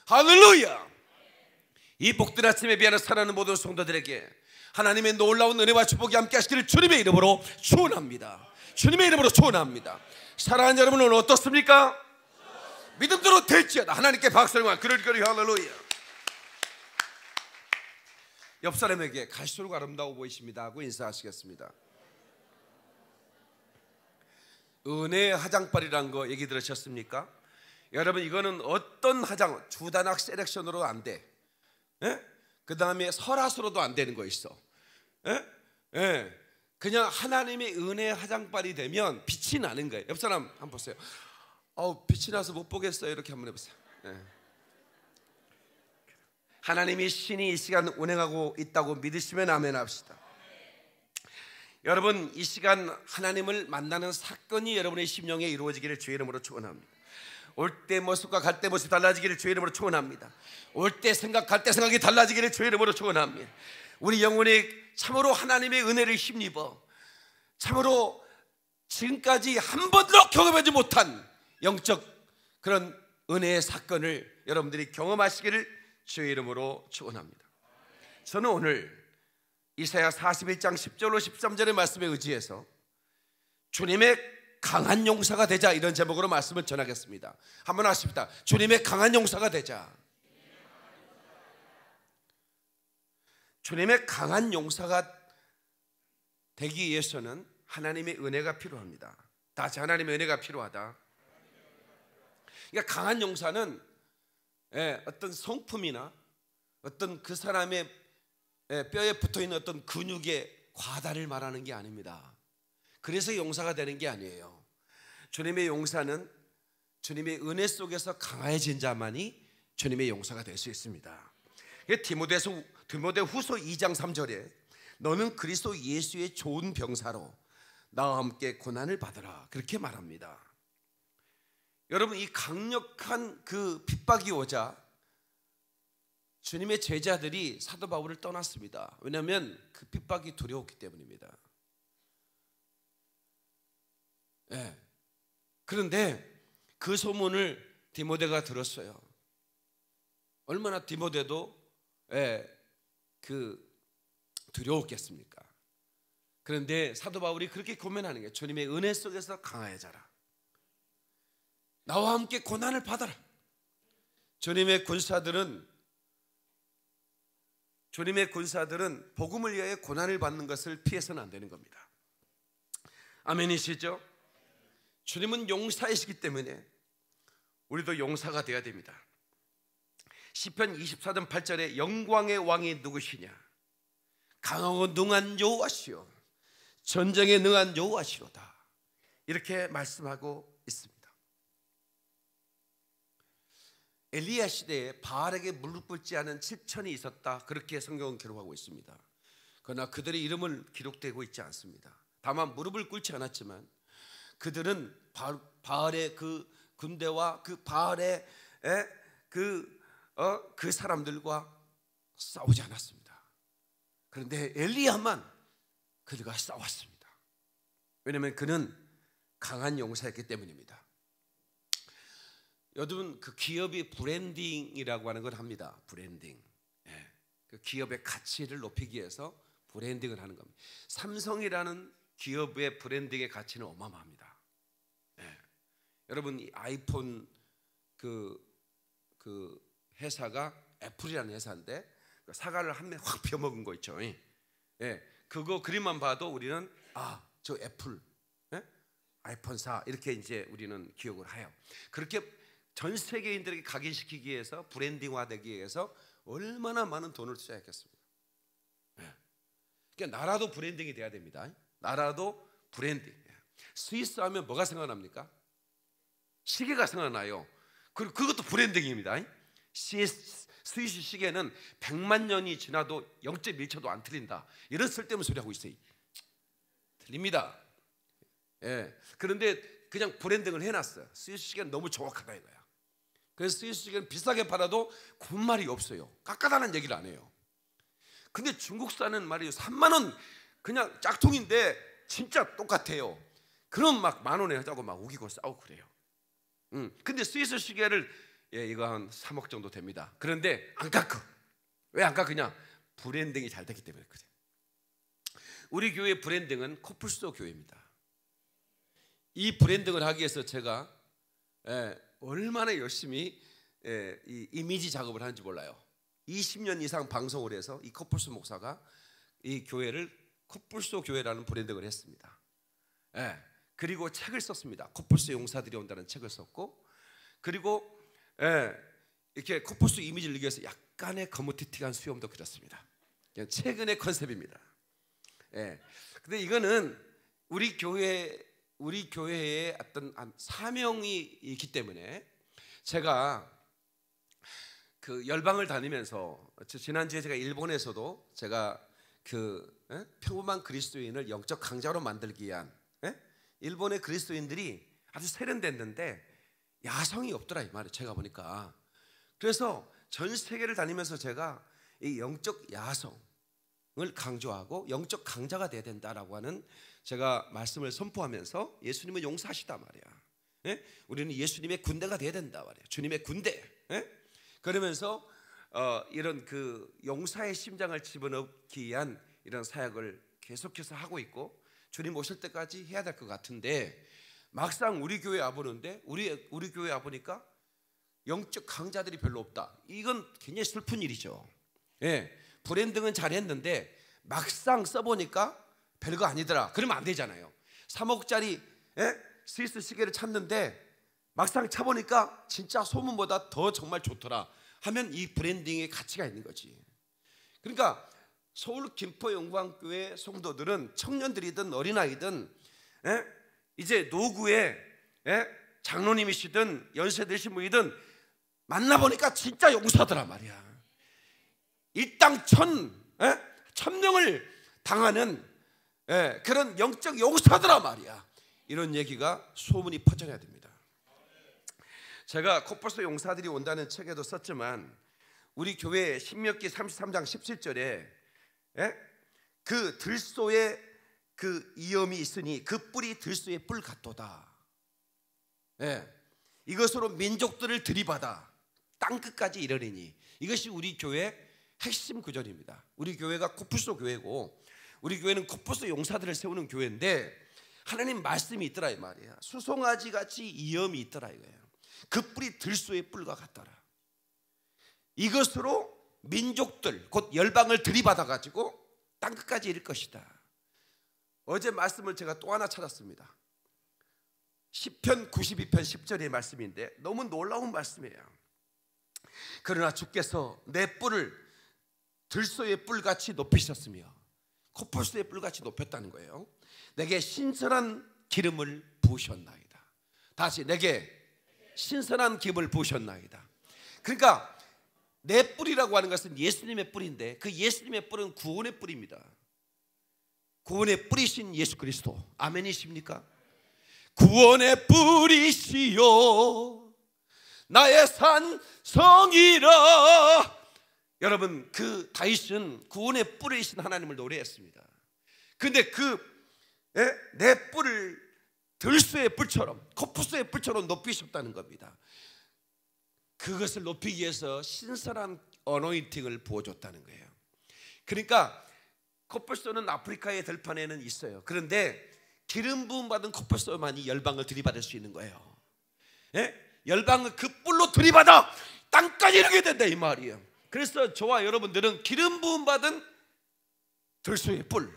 할렐루야. 이 복된 아침에 비하는 사랑하는 모든 성도들에게 하나님의 놀라운 은혜와 축복이 함께 하시기를 주님의 이름으로 축원합니다. 주님의 이름으로 축원합니다. 사랑하는 여러분은 어떻습니까? 믿음대로 될지어다. 하나님께 박수를 그러리 할렐루야. 옆 사람에게 갈수록 아름다워 보이십니다 하고 인사하시겠습니다. 은혜의 화장빨이라는 거 얘기 들으셨습니까? 여러분, 이거는 어떤 화장, 주단학 셀렉션으로 안 돼. 그 다음에 설화수로도 안 되는 거 있어. 그냥 하나님의 은혜의 화장빨이 되면 빛이 나는 거예요. 옆 사람 한번 보세요. 빛이 나서 못 보겠어요. 이렇게 한번 해보세요. 하나님이 신이 이 시간 운행하고 있다고 믿으시면 아멘 합시다. 여러분, 이 시간 하나님을 만나는 사건이 여러분의 심령에 이루어지기를 주의 이름으로 축원합니다. 올 때 모습과 갈 때 모습이 달라지기를 주의 이름으로 축원합니다. 올 때 생각, 갈 때 생각이 달라지기를 주의 이름으로 축원합니다. 우리 영혼이 참으로 하나님의 은혜를 힘입어 참으로 지금까지 한 번도 경험하지 못한 영적 그런 은혜의 사건을 여러분들이 경험하시기를 주의 이름으로 축원합니다. 저는 오늘 이사야 41장 10절로 13절의 말씀에 의지해서 주님의 강한 용사가 되자, 이런 제목으로 말씀을 전하겠습니다. 한번 하십시다. 주님의 강한 용사가 되자. 주님의 강한 용사가 되기 위해서는 하나님의 은혜가 필요합니다. 다시 하나님의 은혜가 필요하다. 그러니까 강한 용사는 어떤 성품이나 어떤 그 사람의 뼈에 붙어있는 어떤 근육의 과다를 말하는 게 아닙니다. 그래서 용사가 되는 게 아니에요. 주님의 용사는 주님의 은혜 속에서 강해진 자만이 주님의 용사가 될 수 있습니다. 디모데후서 2장 3절에 너는 그리스도 예수의 좋은 병사로 나와 함께 고난을 받으라, 그렇게 말합니다. 여러분, 이 강력한 그 핍박이 오자 주님의 제자들이 사도 바울을 떠났습니다. 왜냐하면 그 핍박이 두려웠기 때문입니다. 그런데 그 소문을 디모데가 들었어요. 얼마나 디모데도 두려웠겠습니까? 그런데 사도 바울이 그렇게 고민하는 게 주님의 은혜 속에서 강해져라. 나와 함께 고난을 받아라. 주님의 군사들은 복음을 위하여 고난을 받는 것을 피해서는 안 되는 겁니다. 아멘이시죠? 주님은 용사이시기 때문에 우리도 용사가 되어야 됩니다. 시편 24편 8절에 영광의 왕이 누구시냐? 강하고 능한 여호와시요 전쟁에 능한 여호와시로다, 이렇게 말씀하고 있습니다. 엘리야 시대에 바알에게 무릎 꿇지 않은 7천이 있었다, 그렇게 성경은 기록하고 있습니다. 그러나 그들의 이름은 기록되고 있지 않습니다. 다만 무릎을 꿇지 않았지만 그들은 바알의 그 군대와 그 바알의 그 사람들과 싸우지 않았습니다. 그런데 엘리야만 그들과 싸웠습니다. 왜냐하면 그는 강한 용사였기 때문입니다. 여러분, 그 기업이 브랜딩이라고 하는 걸 합니다. 브랜딩. 그 기업의 가치를 높이기 위해서 브랜딩을 하는 겁니다. 삼성이라는 기업의 브랜딩의 가치는 어마어마합니다. 여러분, 이 아이폰 그 회사가 애플이라는 회사인데 사과를 한 매 확 펴먹은 거 있죠. 그거 그림만 봐도 우리는 저 애플, 아이폰사, 이렇게 이제 우리는 기억을 해요. 그렇게 전 세계인들에게 각인시키기 위해서, 브랜딩화되기 위해서 얼마나 많은 돈을 투자했겠습니까? 그러니까 나라도 브랜딩이 돼야 됩니다. 나라도 브랜딩. 스위스 하면 뭐가 생각납니까? 시계가 생각나요. 그리고 그것도 브랜딩입니다. 스위스 시계는 100만 년이 지나도 0.1초도 안 틀린다, 이런 쓸데없는 소리 하고 있어요. 틀립니다. 그런데 그냥 브랜딩을 해놨어요. 스위스 시계는 너무 정확하다 이거야. 그래서 스위스 시계는 비싸게 팔아도 군말이 없어요. 깎아달라는 얘기를 안 해요. 근데 중국산은 말이에요, 3만 원 그냥 짝퉁인데 진짜 똑같아요. 그럼 막 10,000원에 하자고 막 우기고 싸우고 그래요. 근데 스위스 시계를 예, 이거 한 3억 정도 됩니다. 그런데 안 깎아. 왜 안 깎으냐? 브랜딩이 잘 됐기 때문에 그래. 우리 교회 브랜딩은 코뿔소 교회입니다. 이 브랜딩을 하기 위해서 제가 얼마나 열심히 이 이미지 작업을 하는지 몰라요. 20년 이상 방송을 해서 이 코뿔소 목사가 이 교회를 코뿔소 교회라는 브랜딩을 했습니다. 그리고 책을 썼습니다. 코뿔소 용사들이 온다는 책을 썼고, 그리고 이렇게 코뿔소 이미지를 내기 위해서 약간의 거무튀튀한 수염도 그렸습니다. 최근의 컨셉입니다. 근데 이거는 우리 교회의 어떤 사명이 있기 때문에 제가 그 열방을 다니면서, 지난주에 제가 일본에서도 제가 그 평범한 그리스도인을 영적 강자로 만들기 위한, 일본의 그리스도인들이 아주 세련됐는데 야성이 없더라 이 말이에요. 제가 보니까. 그래서 전 세계를 다니면서 제가 이 영적 야성을 강조하고 영적 강자가 돼야 된다라고 하는 제가 말씀을 선포하면서, 예수님은 용사시다 말이야. 우리는 예수님의 군대가 돼야 된다 말이야. 주님의 군대. 그러면서 이런 그 용사의 심장을 집어넣기 위한 이런 사역을 계속해서 하고 있고, 주님 오실 때까지 해야 될 것 같은데, 막상 우리 교회 와보는데 우리 교회 와보니까 영적 강자들이 별로 없다. 이건 굉장히 슬픈 일이죠. 브랜딩은 잘했는데 막상 써보니까 별거 아니더라. 그러면 안 되잖아요. 3억짜리 스위스 시계를 찾는데 막상 차보니까 진짜 소문보다 더 정말 좋더라 하면 이 브랜딩의 가치가 있는 거지. 그러니까 서울 김포 영광교회 성도들은 청년들이든 어린아이든 이제 노구에 장로님이시든 연세 드신 분이든 만나보니까 진짜 용사더라 말이야. 일당 천명을 당하는 그런 영적 용사더라 말이야. 이런 얘기가 소문이 퍼져야 됩니다. 제가 코뿔소 용사들이 온다는 책에도 썼지만, 우리 교회 신명기 33장 17절에 그 들소에 그 이염이 있으니 그 뿔이 들소의 뿔 같도다. 이것으로 민족들을 들이받아 땅끝까지 이르리니. 이것이 우리 교회의 핵심 구절입니다. 우리 교회가 코뿔소 교회고, 우리 교회는 코뿔소 용사들을 세우는 교회인데 하나님 말씀이 있더라 이 말이야. 수송아지 같이 이염이 있더라 이거예요. 그 뿔이 들소의 뿔과 같더라. 이것으로 민족들 곧 열방을 들이받아 가지고 땅끝까지 이를 것이다. 어제 말씀을 제가 또 하나 찾았습니다. 시편 92편 10절의 말씀인데 너무 놀라운 말씀이에요. 그러나 주께서 내 뿔을 들소의 뿔같이 높이셨으며, 코뿔소의 뿔같이 높였다는 거예요. 내게 신선한 기름을 부으셨나이다. 다시, 내게 신선한 기름을 부으셨나이다. 그러니까 내 뿔이라고 하는 것은 예수님의 뿔인데, 그 예수님의 뿔은 구원의 뿔입니다. 구원의 뿔이신 예수 그리스도. 아멘이십니까? 구원의 뿔이시여 나의 산성이라. 여러분, 그 다윗은 구원의 뿔이신 하나님을 노래했습니다. 근데 내 뿔을 들소의 뿔처럼, 코뿔소의 뿔처럼 높이셨다는 겁니다. 그것을 높이기 위해서 신선한 어노인팅을 부어줬다는 거예요. 그러니까 코뿔소는 아프리카의 들판에는 있어요. 그런데 기름 부음 받은 코뿔소만이 열방을 들이받을 수 있는 거예요. 열방을 그 뿔로 들이받아 땅까지 이르게 된다 이 말이에요. 그래서 저와 여러분들은 기름 부음 받은 들소의 뿔,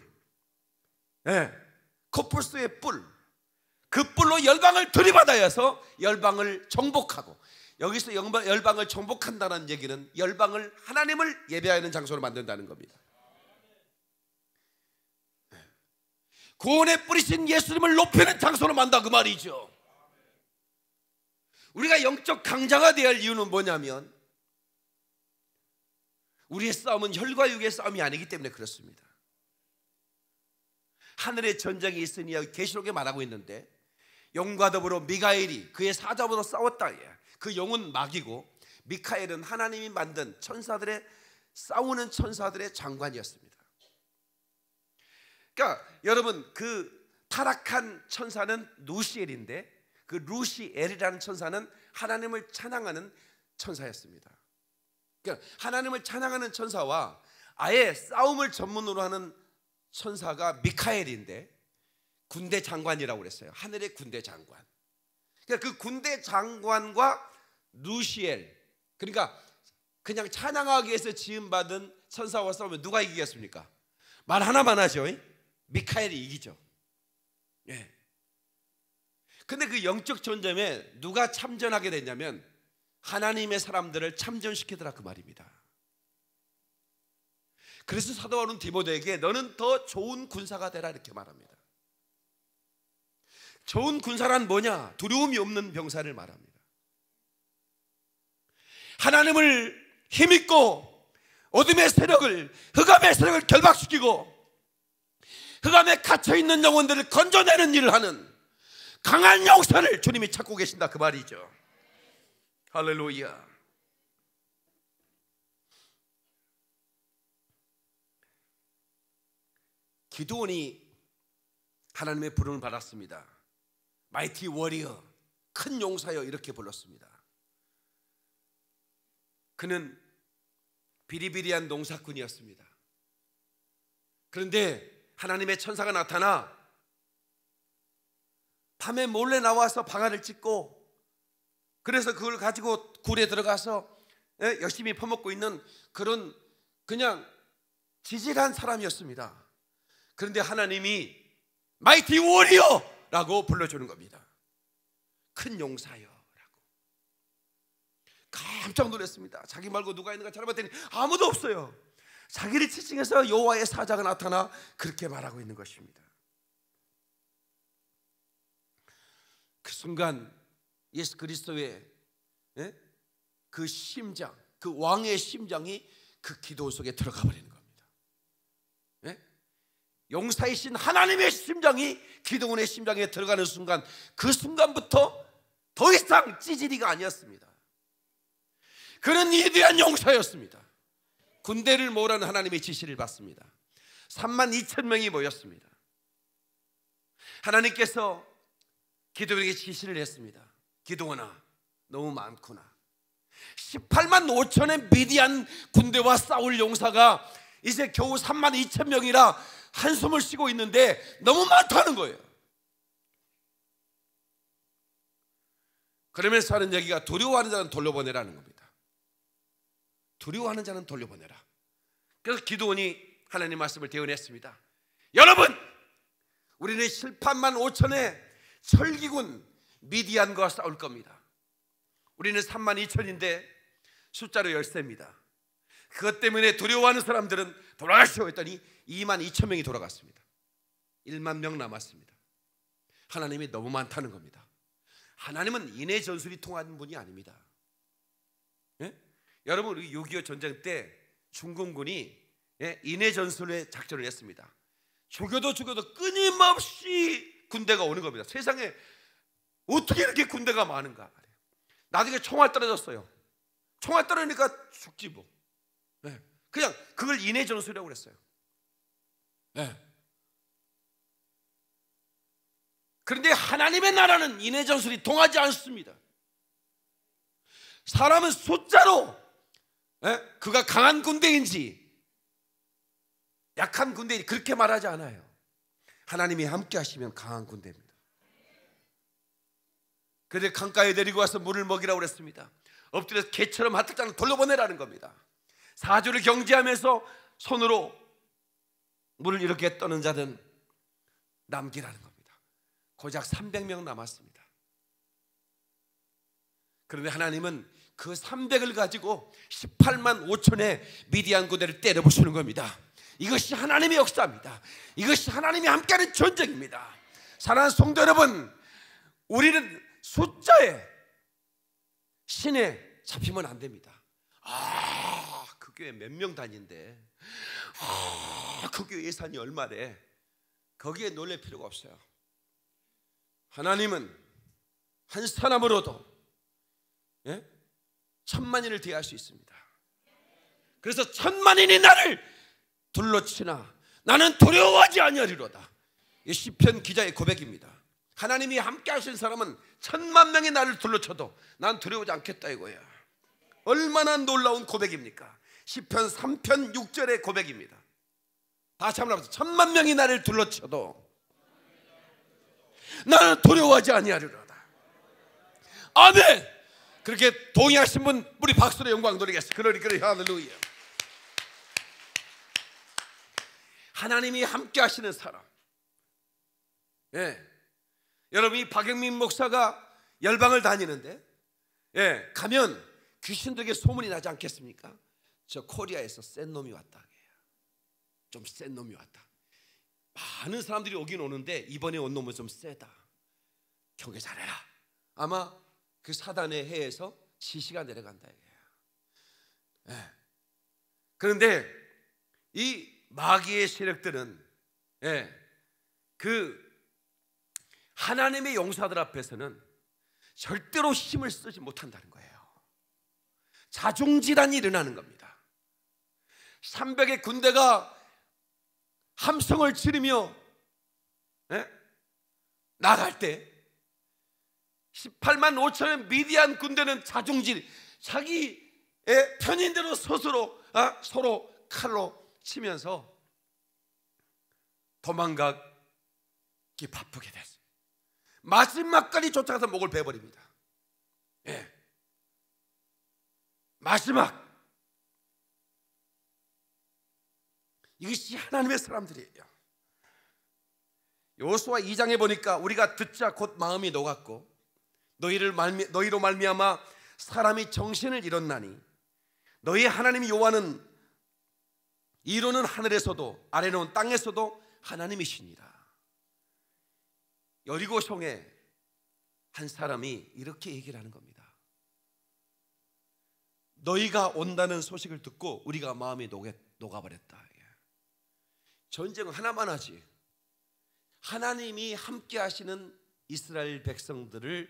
코뿔소의 뿔, 그 뿔로 열방을 들이받아야 해서 열방을 정복하고, 여기서 열방을 정복한다는 얘기는 열방을 하나님을 예배하는 장소로 만든다는 겁니다. 구원의 뿌리신 예수님을 높이는 장소로 만든다 그 말이죠. 우리가 영적 강자가 되어야 할 이유는 뭐냐면, 우리의 싸움은 혈과 육의 싸움이 아니기 때문에 그렇습니다. 하늘의 전쟁이 있으니 계시록에 말하고 있는데, 영과 더불어 미가엘이 그의 사자보다 싸웠다. 그 영은 마귀고 미카엘은 하나님이 만든 천사들의, 싸우는 천사들의 장관이었습니다. 그러니까 여러분, 그 타락한 천사는 루시엘인데, 그 루시엘이라는 천사는 하나님을 찬양하는 천사였습니다. 그러니까 하나님을 찬양하는 천사와 아예 싸움을 전문으로 하는 천사가 미카엘인데 군대 장관이라고 그랬어요. 하늘의 군대 장관. 그러니까 그 군대 장관과 루시엘, 그러니까 그냥 찬양하기 위해서 지음받은 천사와 싸우면 누가 이기겠습니까? 말 하나만 하죠. 미카엘이 이기죠. 예. 근데 그 영적 전쟁에 누가 참전하게 됐냐면 하나님의 사람들을 참전시키더라 그 말입니다. 그래서 사도 바울은 디모데에게 너는 더 좋은 군사가 되라 이렇게 말합니다. 좋은 군사란 뭐냐? 두려움이 없는 병사를 말합니다. 하나님을 힘입고 어둠의 세력을, 흑암의 세력을 결박시키고 흑암에 갇혀있는 영혼들을 건져내는 일을 하는 강한 용사를 주님이 찾고 계신다 그 말이죠. 할렐루야. 기드온이 하나님의 부름을 받았습니다. 마이티 워리어, 큰 용사여 이렇게 불렀습니다. 그는 비리비리한 농사꾼이었습니다. 그런데 하나님의 천사가 나타나 밤에 몰래 나와서 방아를 찢고 그래서 그걸 가지고 굴에 들어가서 열심히 퍼먹고 있는 그런 그냥 지질한 사람이었습니다. 그런데 하나님이 마이티 워리어라고 불러주는 겁니다. 큰 용사여 라고. 깜짝 놀랐습니다. 자기 말고 누가 있는가 찾아봤더니 아무도 없어요. 자기를 지칭해서 여호와의 사자가 나타나 그렇게 말하고 있는 것입니다. 그 순간 예수 그리스도의 그 심장, 그 왕의 심장이 그 기도 속에 들어가 버리는 겁니다. 용사이신 하나님의 심장이 기도원의 심장에 들어가는 순간, 그 순간부터 더 이상 찌질이가 아니었습니다. 그는 위대한 용사였습니다. 군대를 모으라는 하나님의 지시를 받습니다. 32,000명이 모였습니다. 하나님께서 기도원에게 지시를 했습니다. 기도원아, 너무 많구나. 18만 5천의 미디안 군대와 싸울 용사가 이제 겨우 32,000명이라 한숨을 쉬고 있는데 너무 많다는 거예요. 그러면서 하는 얘기가 두려워하는 자는 돌려보내라는 겁니다. 두려워하는 자는 돌려보내라. 그래서 기드온이 하나님 말씀을 대언했습니다. 여러분, 우리는 18만 5천의 철기군 미디안과 싸울 겁니다. 우리는 3만 2천인데 숫자로 13입니다. 그것 때문에 두려워하는 사람들은 돌아가시오 했더니 2만 2천 명이 돌아갔습니다. 1만 명 남았습니다. 하나님이 너무 많다는 겁니다. 하나님은 인해 전술이 통하는 분이 아닙니다. 여러분, 우리 6.25 전쟁 때 중공군이 인해 전술의 작전을 했습니다. 죽여도 끊임없이 군대가 오는 겁니다. 세상에 어떻게 이렇게 군대가 많은가. 나중에 총알 떨어졌어요. 총알 떨어지니까 죽지 뭐. 그냥 그걸 인해 전술이라고 그랬어요. 그런데 하나님의 나라는 인해 전술이 통하지 않습니다. 사람은 숫자로 그가 강한 군대인지 약한 군대인지 그렇게 말하지 않아요. 하나님이 함께 하시면 강한 군대입니다. 그런데 강가에 데리고 와서 물을 먹이라고 그랬습니다. 엎드려서 개처럼 하트장을 돌려보내라는 겁니다. 사주를 경지하면서 손으로 물을 이렇게 떠는 자는 남기라는 겁니다. 고작 300명 남았습니다. 그런데 하나님은 그 300을 가지고 18만 5천의 미디안 군대를 때려부수는 겁니다. 이것이 하나님의 역사입니다. 이것이 하나님이 함께하는 전쟁입니다. 사랑하는 성도 여러분, 우리는 숫자에 신에 잡히면 안 됩니다. 그 교회 몇 명 다닌데, 그 교회 예산이 얼마래, 거기에 놀랄 필요가 없어요. 하나님은 한 사람으로도 10,000만인을 대할 수 있습니다. 그래서 10,000만인이 나를 둘러치나 나는 두려워하지 아니하리로다. 이 시편 기자의 고백입니다. 하나님이 함께 하신 사람은 10,000만 명이 나를 둘러쳐도 난 두려워하지 않겠다 이거야. 얼마나 놀라운 고백입니까? 시편 3편 6절의 고백입니다. 다시 한번 합시다. 1000만 명이 나를 둘러쳐도 나는 두려워하지 아니하리로다. 아멘. 그렇게 동의하신 분 우리 박수로 영광 돌리겠습니다. 그러니 할렐루야. 하나님이 함께 하시는 사람. 여러분, 이 박영민 목사가 열방을 다니는데 가면 귀신들에게 소문이 나지 않겠습니까? 저 코리아에서 센 놈이 왔다. 좀 센 놈이 왔다. 많은 사람들이 오긴 오는데 이번에 온 놈은 좀 세다. 경계 잘해라. 아마 그 사단의 해에서 지시가 내려간다. 그런데 이 마귀의 세력들은 그 하나님의 용사들 앞에서는 절대로 힘을 쓰지 못한다는 거예요. 자중질환이 일어나는 겁니다. 300의 군대가 함성을 지르며 나갈 때 18만 5천의 미디안 군대는 자중질, 자기의 편인대로 스스로 서로 칼로 치면서 도망가기 바쁘게 됐어요. 마지막까지 쫓아가서 목을 베버립니다. 마지막. 이것이 하나님의 사람들이에요. 여호수아 2장에 보니까 우리가 듣자 곧 마음이 녹았고 너희로 말미암아 사람이 정신을 잃었나니 너희 하나님 여호와는 이로는 하늘에서도 아래로는 땅에서도 하나님이시니라. 여리고성에 한 사람이 이렇게 얘기를 하는 겁니다. 너희가 온다는 소식을 듣고 우리가 마음이 녹아버렸다. 전쟁은 하나만 하지. 하나님이 함께 하시는 이스라엘 백성들을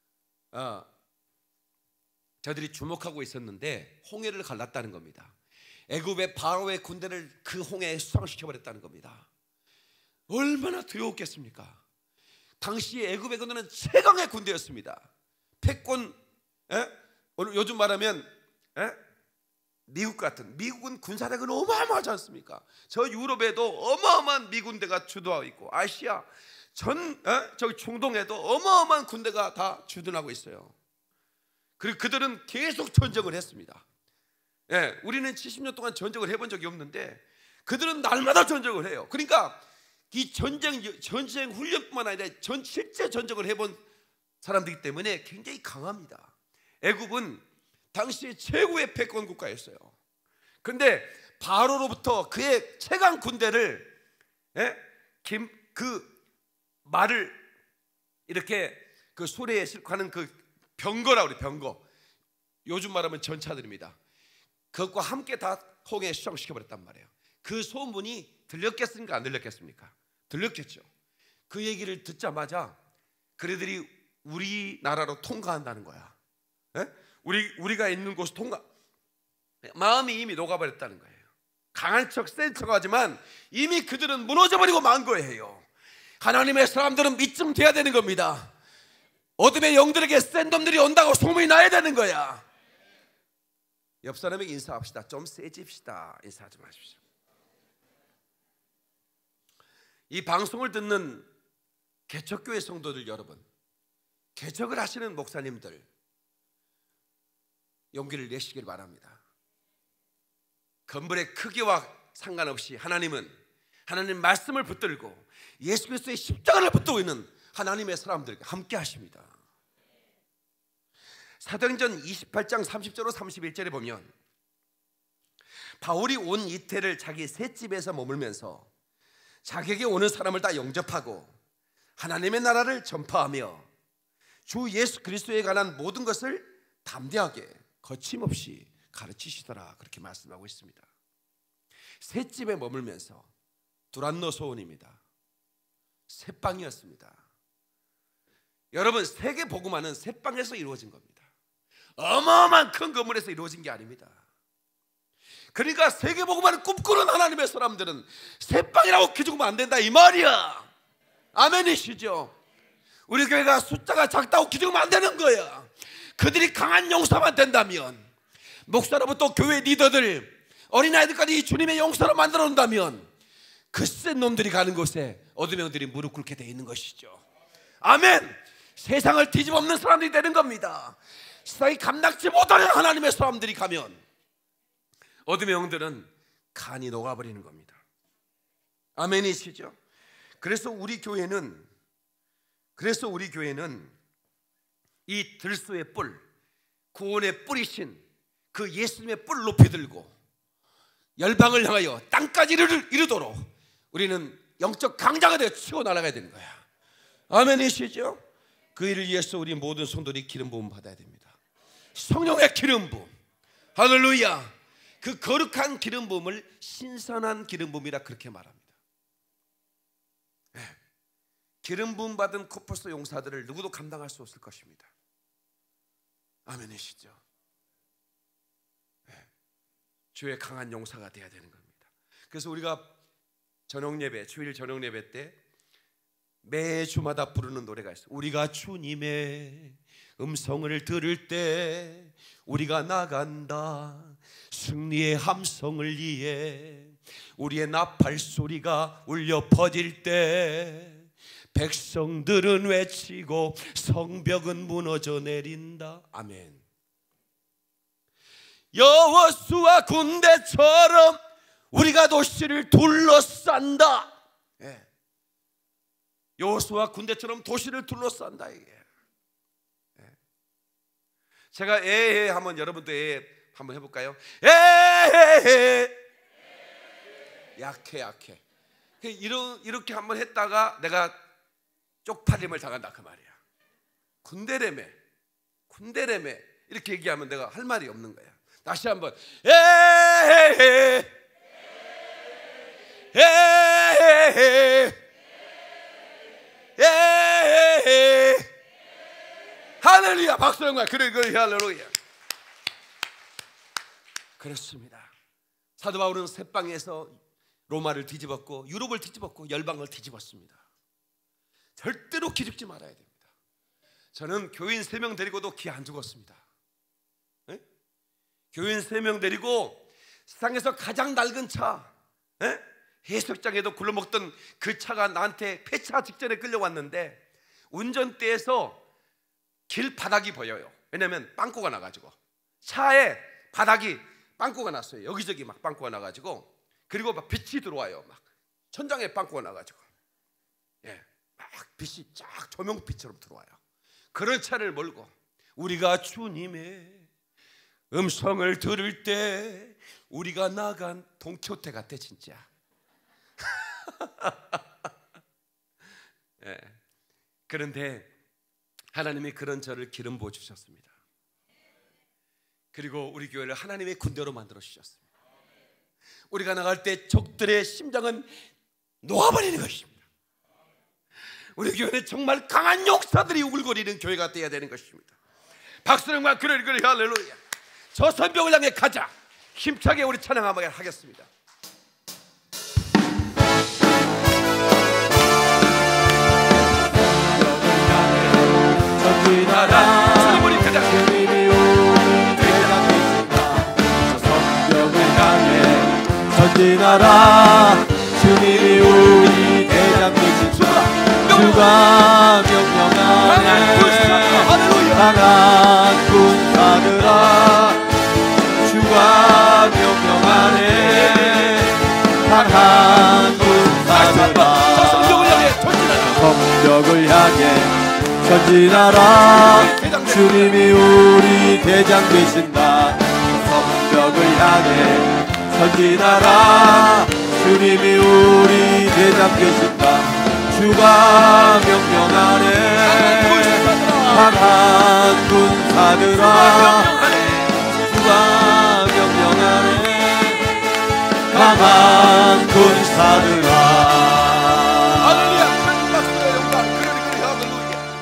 저들이 주목하고 있었는데 홍해를 갈랐다는 겁니다. 애굽의 바로의 군대를 그 홍해에 수상시켜버렸다는 겁니다. 얼마나 두려웠겠습니까? 당시 애굽의 군대는 최강의 군대였습니다. 패권, 요즘 말하면 미국 같은, 미국은 군사력은 어마어마하지 않습니까? 저 유럽에도 어마어마한 미군대가 주도하고 있고 아시아 저기 중동에도 어마어마한 군대가 다 주둔하고 있어요. 그리고 그들은 계속 전쟁을 했습니다. 우리는 70년 동안 전쟁을 해본 적이 없는데 그들은 날마다 전쟁을 해요. 그러니까 이 전쟁 훈련뿐만 아니라 실제 전쟁을 해본 사람들이기 때문에 굉장히 강합니다. 애굽은 당시 최고의 패권 국가였어요. 그런데 바로로부터 그의 최강 군대를 그 말을 이렇게 그 수레에 싣고 하는 그 병거라고 그래요. 병거. 요즘 말하면 전차들입니다. 그것과 함께 다 홍해에 수상시켜버렸단 말이에요. 그 소문이 들렸겠습니까? 안 들렸겠습니까? 들렸겠죠. 그 얘기를 듣자마자 그들이 우리나라로 통과한다는 거야. 우리가 있는 곳 마음이 이미 녹아버렸다는 거예요. 강한 척, 센 척 하지만 이미 그들은 무너져버리고 만 거예요. 하나님의 사람들은 이쯤 돼야 되는 겁니다. 어둠의 영들에게 센 놈들이 온다고 소문이 나야 되는 거야. 옆 사람에게 인사합시다. 좀 세집시다. 인사하지 마십시오. 이 방송을 듣는 개척교회 성도들 여러분, 개척을 하시는 목사님들 용기를 내시길 바랍니다. 건물의 크기와 상관없이 하나님 말씀을 붙들고 예수 그리스도의 십자가를 붙들고 있는 하나님의 사람들과 함께 하십니다. 사도행전 28장 30절로 31절에 보면 바울이 온 이태를 자기 셋집에서 머물면서 자기에게 오는 사람을 다 영접하고 하나님의 나라를 전파하며 주 예수 그리스도에 관한 모든 것을 담대하게 거침없이 가르치시더라. 그렇게 말씀하고 있습니다. 셋집에 머물면서 두란노 소원입니다. 셋방이었습니다. 여러분, 세계 복음화는 셋방에서 이루어진 겁니다. 어마어마한 큰 건물에서 이루어진 게 아닙니다. 그러니까 세계 복음화를 꿈꾸는 하나님의 사람들은 셋방이라고 기죽으면 안 된다 이 말이야. 아멘이시죠? 우리 교회가 숫자가 작다고 기죽으면 안 되는 거야. 그들이 강한 용사만 된다면, 목사로부터 교회 리더들, 어린아이들까지 주님의 용사로 만들어 놓는다면 그 센 놈들이 가는 곳에 어둠의 영들이 무릎 꿇게 되어 있는 것이죠. 아멘. 세상을 뒤집어 엎는 사람들이 되는 겁니다. 세상이 감당치 못하는 하나님의 사람들이 가면 어둠의 영들은 간이 녹아버리는 겁니다. 아멘이시죠? 그래서 우리 교회는 이 들소의 뿔, 구원의 뿌리신 그 예수님의 뿔을 높이 들고 열방을 향하여 땅까지 이르도록 우리는 영적 강자가 되어 치고 날아가야 되는 거야. 아멘이시죠? 그 일을 위해서 우리 모든 성도들이 기름 부음 받아야 됩니다. 성령의 기름 부음. 할렐루야. 그 거룩한 기름 부음을 신선한 기름 부음이라 그렇게 말합니다. 네. 기름 부음 받은 코뿔소 용사들을 누구도 감당할 수 없을 것입니다. 아멘이시죠? 네. 주의 강한 용사가 되어야 되는 겁니다. 그래서 우리가 저녁예배, 주일 저녁예배 때 매주마다 부르는 노래가 있어요. 우리가 주님의 음성을 들을 때 우리가 나간다. 승리의 함성을 위해 우리의 나팔 소리가 울려 퍼질 때 백성들은 외치고 성벽은 무너져 내린다. 아멘. 여호수아 군대처럼 우리가 도시를 둘러싼다. 예. 여호수아 군대처럼 도시를 둘러싼다. 이게. 예. 제가 에헤 하면 여러분도 에헤 한번 해볼까요? 에헤헤. 약해. 이렇게 한번 했다가 내가 쪽팔림을 당한다 그 말이야. 군대래매 이렇게 얘기하면 내가 할 말이 없는 거야. 다시 한번 에헤헤. 할렐루야. 박수 한번. 그래 할렐루야. 그렇습니다. 사도 바울은 셋방에서 로마를 뒤집었고 유럽을 뒤집었고 열방을 뒤집었습니다. 절대로 기죽지 말아야 됩니다. 저는 교인 3명 데리고도 기 안 죽었습니다. 네? 교인 3명 데리고 세상에서 가장 낡은 차, 네? 해수욕장에도 굴러먹던 그 차가 나한테 폐차 직전에 끌려왔는데 운전대에서 길 바닥이 보여요. 왜냐하면 빵꾸가 나가지고 차에 바닥이 빵꾸가 났어요. 여기저기 막 빵꾸가 나가지고 그리고 막 빛이 들어와요. 막 천장에 빵꾸가 나가지고 막 빛이 쫙 조명빛처럼 들어와요. 그런 차를 몰고 우리가 주님의 음성을 들을 때 우리가 나간 동키호테 같아 진짜. 예. 그런데 하나님이 그런 저를 기름 부어 주셨습니다. 그리고 우리 교회를 하나님의 군대로 만들어 주셨습니다. 우리가 나갈 때 적들의 심장은 녹아버리는 것입니다. 우리 교회는 정말 강한 용사들이 우글거리는 교회가 되어야 되는 것입니다. 박수령과 그래 할렐루야. 저 선벽을 향해 가자. 힘차게 우리 찬양하게 하겠습니다. 전진하라 주님이 가자. 주님이 우리 대장이시다. 저 성벽을 향해 전진하라. 주님이 우리 대장이시다. 주가 명령하네. 강한 군사들아 주가 명령하네. 강한 군사들아 성벽을 향해 전진하라. 주님이 우리 대장 되신다. 성벽을 향해 전진하라. 주님이 우리 대장 되신다. 주가 명령하네. 강한 군사들아 주가 명령하네. 강한 군사들아. 할렐루야. 큰 박수의 영광. 그래 할렐루야.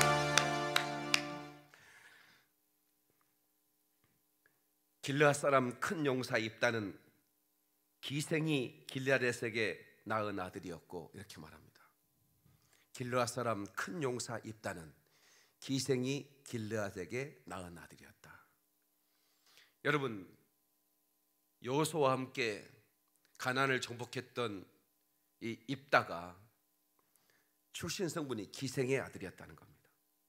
길르앗 사람 큰 용사 입다는 기생이 길르앗에게 낳은 아들이었고 이렇게 말합니다. 길르앗 사람 큰 용사 입다는 기생이 길르앗에게 낳은 아들이었다. 여러분, 여호수아와 함께 가나안을 정복했던 이 입다가 출신 성분이 기생의 아들이었다는 겁니다.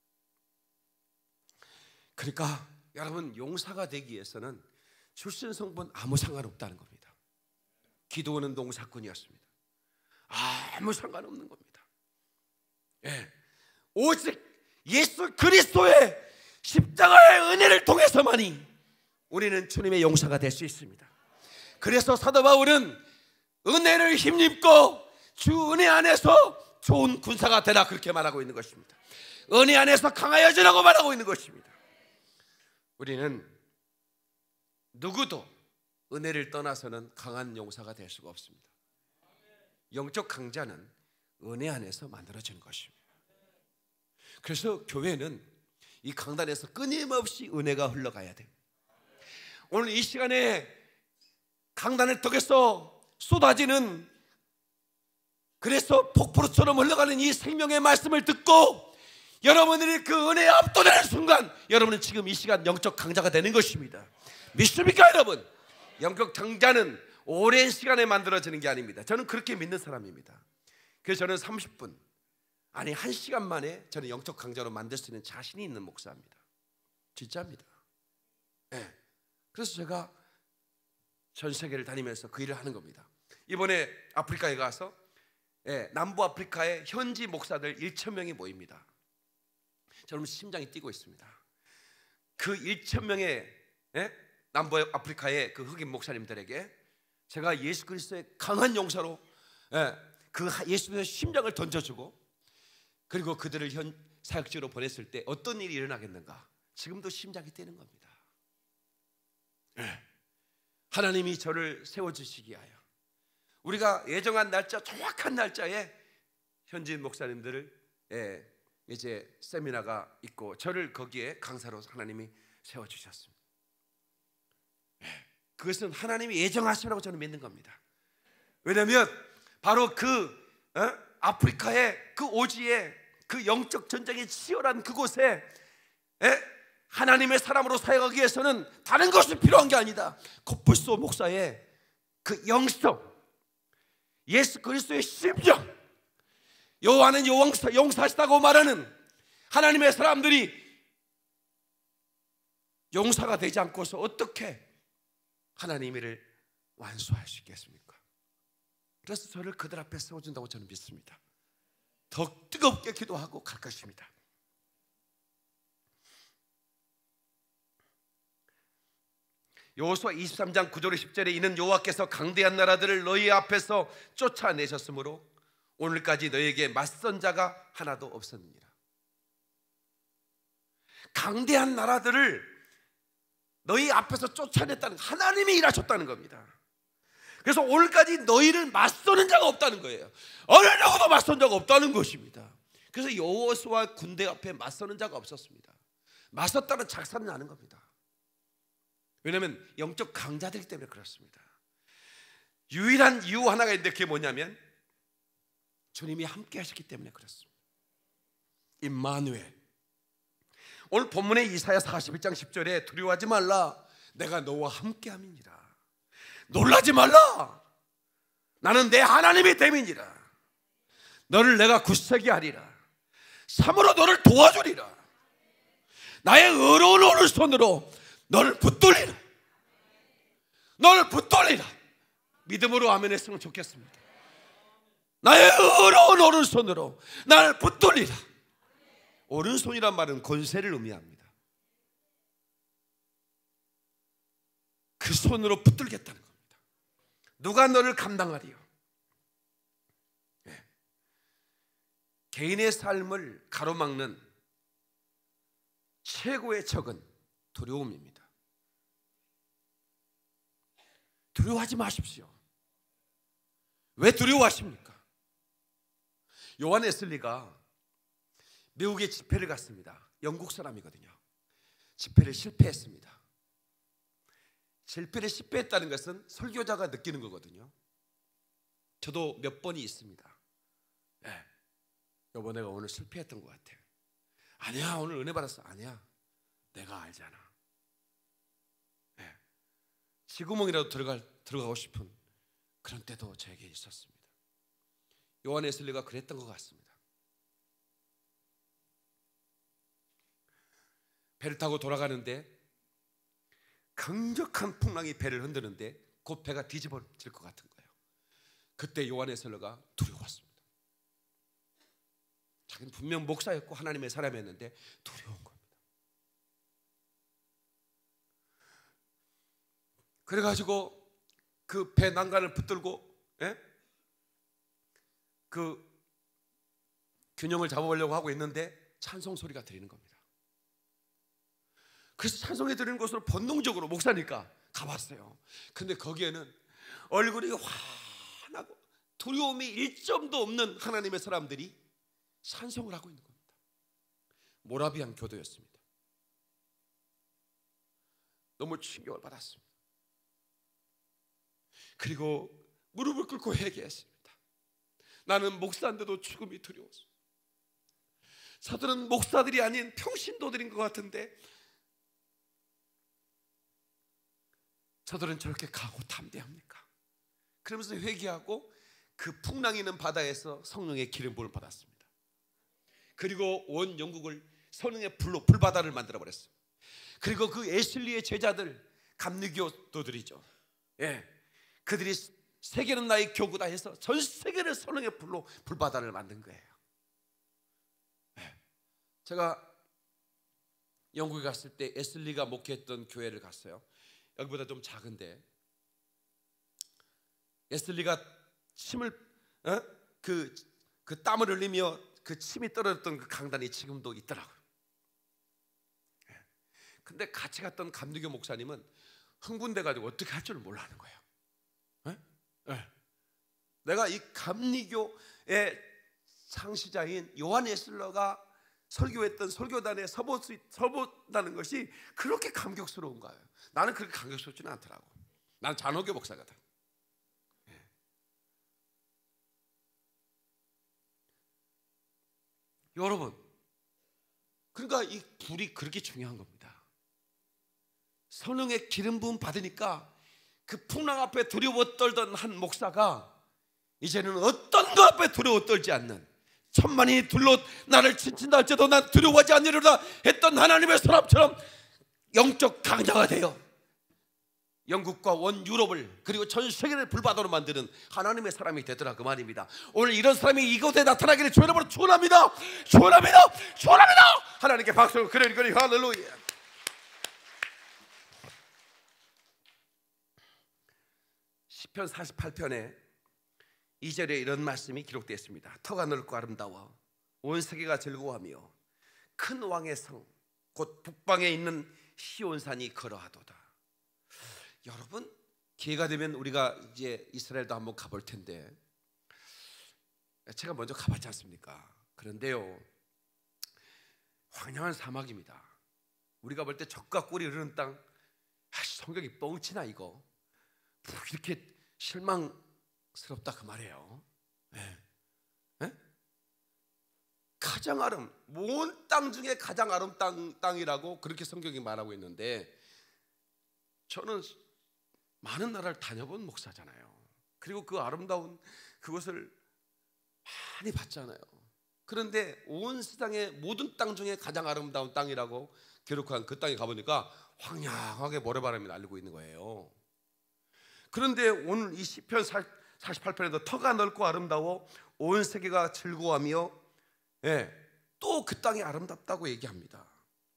그러니까 여러분, 용사가 되기 위해서는 출신 성분 아무 상관없다는 겁니다. 기도원은 농사꾼이었습니다. 아무 상관없는 겁니다. 예. 오직 예수 그리스도의 십자가의 은혜를 통해서만이 우리는 주님의 용사가 될 수 있습니다. 그래서 사도 바울은 은혜를 힘입고 주 은혜 안에서 좋은 군사가 되라, 그렇게 말하고 있는 것입니다. 은혜 안에서 강하여지라고 말하고 있는 것입니다. 우리는 누구도 은혜를 떠나서는 강한 용사가 될 수가 없습니다. 영적 강자는 은혜 안에서 만들어지는 것입니다. 그래서 교회는 이 강단에서 끊임없이 은혜가 흘러가야 돼요. 오늘 이 시간에 강단을 통해서 쏟아지는, 그래서 폭포처럼 흘러가는 이 생명의 말씀을 듣고 여러분들이 그 은혜에 압도되는 순간, 여러분은 지금 이 시간 영적 강자가 되는 것입니다. 믿습니까 여러분? 영적 강자는 오랜 시간에 만들어지는 게 아닙니다. 저는 그렇게 믿는 사람입니다. 그래서 저는 30분, 아니 1시간 만에 저는 영적 강자로 만들 수 있는 자신이 있는 목사입니다. 진짜입니다. 네. 그래서 제가 전 세계를 다니면서 그 일을 하는 겁니다. 이번에 아프리카에 가서 남부 아프리카의 현지 목사들 1,000명이 모입니다. 저는 심장이 뛰고 있습니다. 그 1,000명의 남부 아프리카의 그 흑인 목사님들에게 제가 예수 그리스도의 강한 용사로 그 예수의 심장을 던져주고, 그리고 그들을 사역지로 보냈을 때 어떤 일이 일어나겠는가, 지금도 심장이 뛰는 겁니다. 하나님이 저를 세워주시기 위하여 우리가 예정한 날짜, 정확한 날짜에 현지인 목사님들을 이제 세미나가 있고 저를 거기에 강사로 하나님이 세워주셨습니다. 그것은 하나님이 예정하시라고 저는 믿는 겁니다. 왜냐하면 바로 그 아프리카의 그 오지에, 그 영적 전쟁이 치열한 그곳에 하나님의 사람으로 사역하기 위해서는 다른 것이 필요한 게 아니다. 코뿔소 목사의 그 영성, 예수 그리스도의 심정, 여호와는 용사시다고 말하는 하나님의 사람들이 용사가 되지 않고서 어떻게 하나님의 일을 완수할 수 있겠습니까? 그래서 저를 그들 앞에 세워준다고 저는 믿습니다. 더 뜨겁게 기도하고 갈 것입니다. 여호수아 23장 9절에 10절에 이는 여호와께서 강대한 나라들을 너희 앞에서 쫓아내셨으므로 오늘까지 너희에게 맞선 자가 하나도 없었느니라. 강대한 나라들을 너희 앞에서 쫓아냈다는, 하나님이 일하셨다는 겁니다. 그래서 오늘까지 너희를 맞서는 자가 없다는 거예요. 어느 누구도 맞선 자가 없다는 것입니다. 그래서 여호수아 군대 앞에 맞서는 자가 없었습니다. 맞섰다는 작사는 아는 겁니다. 왜냐하면 영적 강자들이기 때문에 그렇습니다. 유일한 이유 하나가 있는데 그게 뭐냐면 주님이 함께 하셨기 때문에 그렇습니다. 임마누엘. 오늘 본문의 이사야 41장 10절에 두려워하지 말라, 내가 너와 함께 함이니라. 놀라지 말라, 나는 내 하나님의 됨이니라. 너를 내가 굳세게 하리라. 참으로 너를 도와주리라. 나의 의로운 오른손으로 너를 붙들리라. 너를 붙들리라. 믿음으로 아멘 했으면 좋겠습니다. 나의 의로운 오른손으로 나를 붙들리라. 오른손이란 말은 권세를 의미합니다. 그 손으로 붙들겠다는 겁니다. 누가 너를 감당하리요? 개인의 삶을 가로막는 최고의 적은 두려움입니다. 두려워하지 마십시오. 왜 두려워하십니까? 요한 웨슬리가 미국에 집회를 갔습니다. 영국 사람이거든요. 집회를 실패했습니다. 집회를 실패했다는 것은 설교자가 느끼는 거거든요. 저도 몇 번이 있습니다. 여보, 내가 오늘 실패했던 것 같아. 아니야, 오늘 은혜 받았어. 아니야, 내가 알잖아. 쥐구멍이라도 들어가고 싶은 그런 때도 저에게 있었습니다. 요한 웨슬리가 그랬던 것 같습니다. 배를 타고 돌아가는데 강력한 풍랑이 배를 흔드는데 곧 배가 뒤집어질 것 같은 거예요. 그때 요한 웨슬리가 두려웠습니다. 자기는 분명 목사였고 하나님의 사람이었는데 두려운 겁니다. 그래가지고 그 배 난간을 붙들고 그 균형을 잡아보려고 하고 있는데 찬송 소리가 들리는 겁니다. 그래서 찬송이 들리는 곳으로 본능적으로 목사니까 가봤어요. 근데 거기에는 얼굴이 환하고 두려움이 일점도 없는 하나님의 사람들이 찬송을 하고 있는 겁니다. 모라비안 교도였습니다. 너무 충격을 받았습니다. 그리고 무릎을 꿇고 회개했습니다. 나는 목사인데도 죽음이 두려웠습니다. 저들은 목사들이 아닌 평신도들인 것 같은데 저들은 저렇게 강하고 담대합니까? 그러면서 회개하고 그 풍랑이 있는 바다에서 성령의 기름 부음을 받았습니다. 그리고 온 영국을 성령의 불로 불바다를 만들어 버렸어요. 그리고 그 웨슬리의 제자들 감리교도들이죠. 그들이 세계는 나의 교구다 해서 전 세계를 성령의 불로 불바다를 만든 거예요. 제가 영국에 갔을 때 웨슬리가 목회했던 교회를 갔어요. 여기보다 좀 작은데 웨슬리가 침을 그 땀을 흘리며 그 침이 떨어졌던 그 강단이 지금도 있더라고요. 근데 같이 갔던 감리교 목사님은 흥분돼 가지고 어떻게 할 줄 몰라하는 거예요. 내가 이 감리교의 창시자인 요한 웨슬러가 설교했던 설교단에 서본다는 것이 그렇게 감격스러운 거예요. 나는 그렇게 감격스럽지는 않더라고. 나는 잔호교 목사거든. 여러분, 그러니까 이 불이 그렇게 중요한 겁니다. 성령의 기름 부음 받으니까 그 풍랑 앞에 두려워 떨던 한 목사가 이제는 어떤 것 앞에 두려워 떨지 않는, 천만이 둘러 나를 친친다 할지라도 난 두려워하지 않으리라 했던 하나님의 사람처럼 영적 강자가 되어 영국과 온 유럽을 그리고 전 세계를 불바다로 만드는 하나님의 사람이 되더라 그 말입니다. 오늘 이런 사람이 이곳에 나타나기를 주의 이름으로 축원합니다. 축원합니다. 축원합니다. 하나님께 박수를 그러니 할렐루야. 시편 48편에 2절에 이런 말씀이 기록되어 있습니다. 터가 넓고 아름다워 온 세계가 즐거워하며 큰 왕의 성 곧 북방에 있는 시온산이 걸어하도다. 여러분, 기회가 되면 우리가 이제 이스라엘도 한번 가볼 텐데 제가 먼저 가봤지 않습니까? 그런데요, 황량한 사막입니다. 우리가 볼 때 적과 꿀이 흐르는 땅, 성경이 뻥치나 이거 이렇게 실망스럽다 그 말이에요. 가장 온 땅 중에 가장 아름다운 땅이라고 그렇게 성경이 말하고 있는데, 저는 많은 나라를 다녀본 목사잖아요. 그리고 그 아름다운 그것을 많이 봤잖아요. 그런데 온 세상의 모든 땅 중에 가장 아름다운 땅이라고 기록한 그 땅에 가보니까 황량하게 모래바람이 날리고 있는 거예요. 그런데 오늘 이 시편 48편에도 터가 넓고 아름다워 온 세계가 즐거워하며 또 그 땅이 아름답다고 얘기합니다.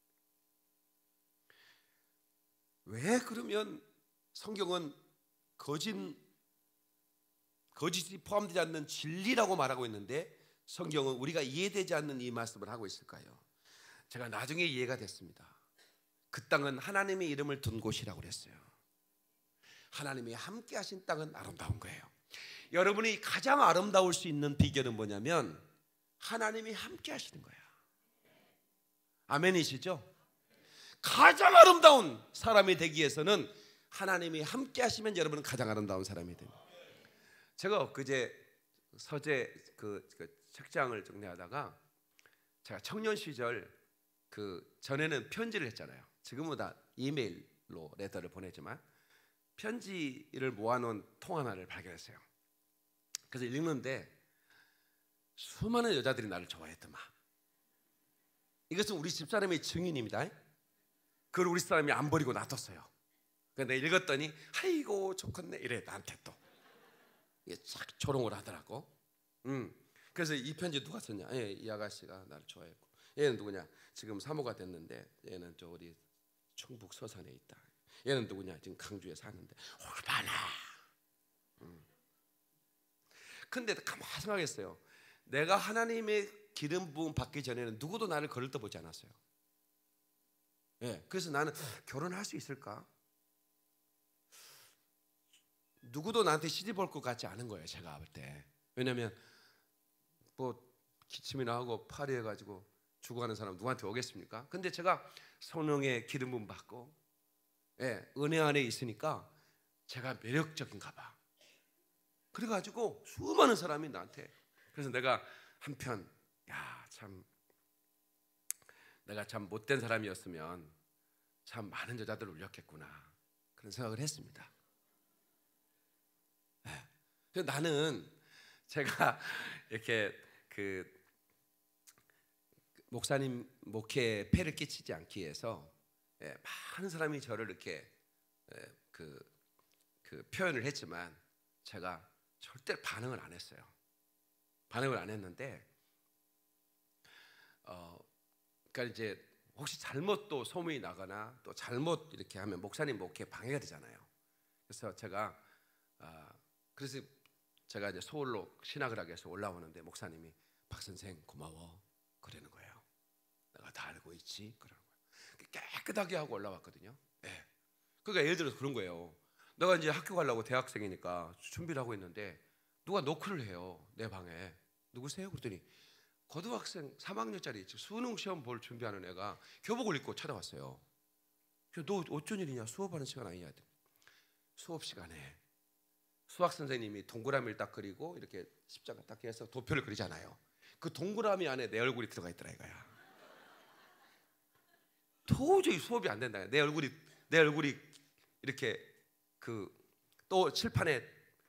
왜 그러면 성경은 거짓이 포함되지 않는 진리라고 말하고 있는데 성경은 우리가 이해되지 않는 이 말씀을 하고 있을까요? 제가 나중에 이해가 됐습니다. 그 땅은 하나님의 이름을 둔 곳이라고 그랬어요. 하나님이 함께 하신 땅은 아름다운 거예요. 여러분이 가장 아름다울 수 있는 비결은 뭐냐면 하나님이 함께 하시는 거예요. 아멘이시죠? 가장 아름다운 사람이 되기 위해서는 하나님이 함께 하시면 여러분은 가장 아름다운 사람이 됩니다. 제가 엊그제 서재 그 책장을 정리하다가 제가 청년 시절 전에는 편지를 했잖아요. 지금은 다 이메일로 레터를 보내지만 편지를 모아놓은 통 하나를 발견했어요. 그래서 읽는데 수많은 여자들이 나를 좋아했더만. 이것은 우리 집사람의 증인입니다. 그걸 우리 사람이 안 버리고 놔뒀어요. 근데 읽었더니 아이고 좋겠네 이래 나한테 또 이게 쫙 조롱을 하더라고. 그래서 이 편지 누가 썼냐? 이 아가씨가 나를 좋아했고, 얘는 누구냐? 지금 사모가 됐는데 얘는 저 우리 충북 서산에 있다. 얘는 누구냐? 지금 강주에 사는데 얼마나. 근데 가만히 생각했어요. 내가 하나님의 기름 부음 받기 전에는 누구도 나를 거들떠보지 않았어요. 예, 그래서 나는 결혼할 수 있을까? 누구도 나한테 시집 올 것 같지 않은 거예요, 제가 볼 때. 왜냐면 뭐 기침이나 하고 파리해가지고 죽어가는 사람 누구한테 오겠습니까? 근데 제가 성령의 기름 부음 받고, 예, 은혜 안에 있으니까 제가 매력적인가 봐. 그래가지고 수많은 사람이 나한테. 그래서 내가 한편 내가 참 못된 사람이었으면 참 많은 여자들을 울렸겠구나 그런 생각을 했습니다. 네. 그래서 나는 제가 이렇게 그 목사님 목회에 폐를 끼치지 않기 위해서 많은 사람이 저를 이렇게 그 표현을 했지만 제가 절대 반응을 안 했어요. 반응을 안 했는데 그러니까 이제 혹시 잘못 또 소문이 나거나 또 잘못 이렇게 하면 목사님 목회에 방해가 되잖아요. 그래서 그래서 제가 이제 서울로 신학을 하기 위해서 올라오는데 목사님이 박 선생 고마워 그러는 거예요. 내가 다 알고 있지 그러는 거예요. 깨끗하게 하고 올라왔거든요. 네. 그러니까 예를 들어서 그런 거예요. 내가 이제 학교 가려고 대학생이니까 준비를 하고 있는데 누가 노크를 해요. 내 방에. 누구세요? 그랬더니 고등학생 3학년짜리 수능 시험 볼 준비하는 애가 교복을 입고 찾아왔어요. 너 어쩐 일이냐? 수업하는 시간 아니냐? 수업 시간에 수학 선생님이 동그라미를 딱 그리고 이렇게 십자가 딱 해서 도표를 그리잖아요. 그 동그라미 안에 내 얼굴이 들어가 있더라 이거야. 도저히 수업이 안 된다. 내 얼굴이 이렇게 또 칠판에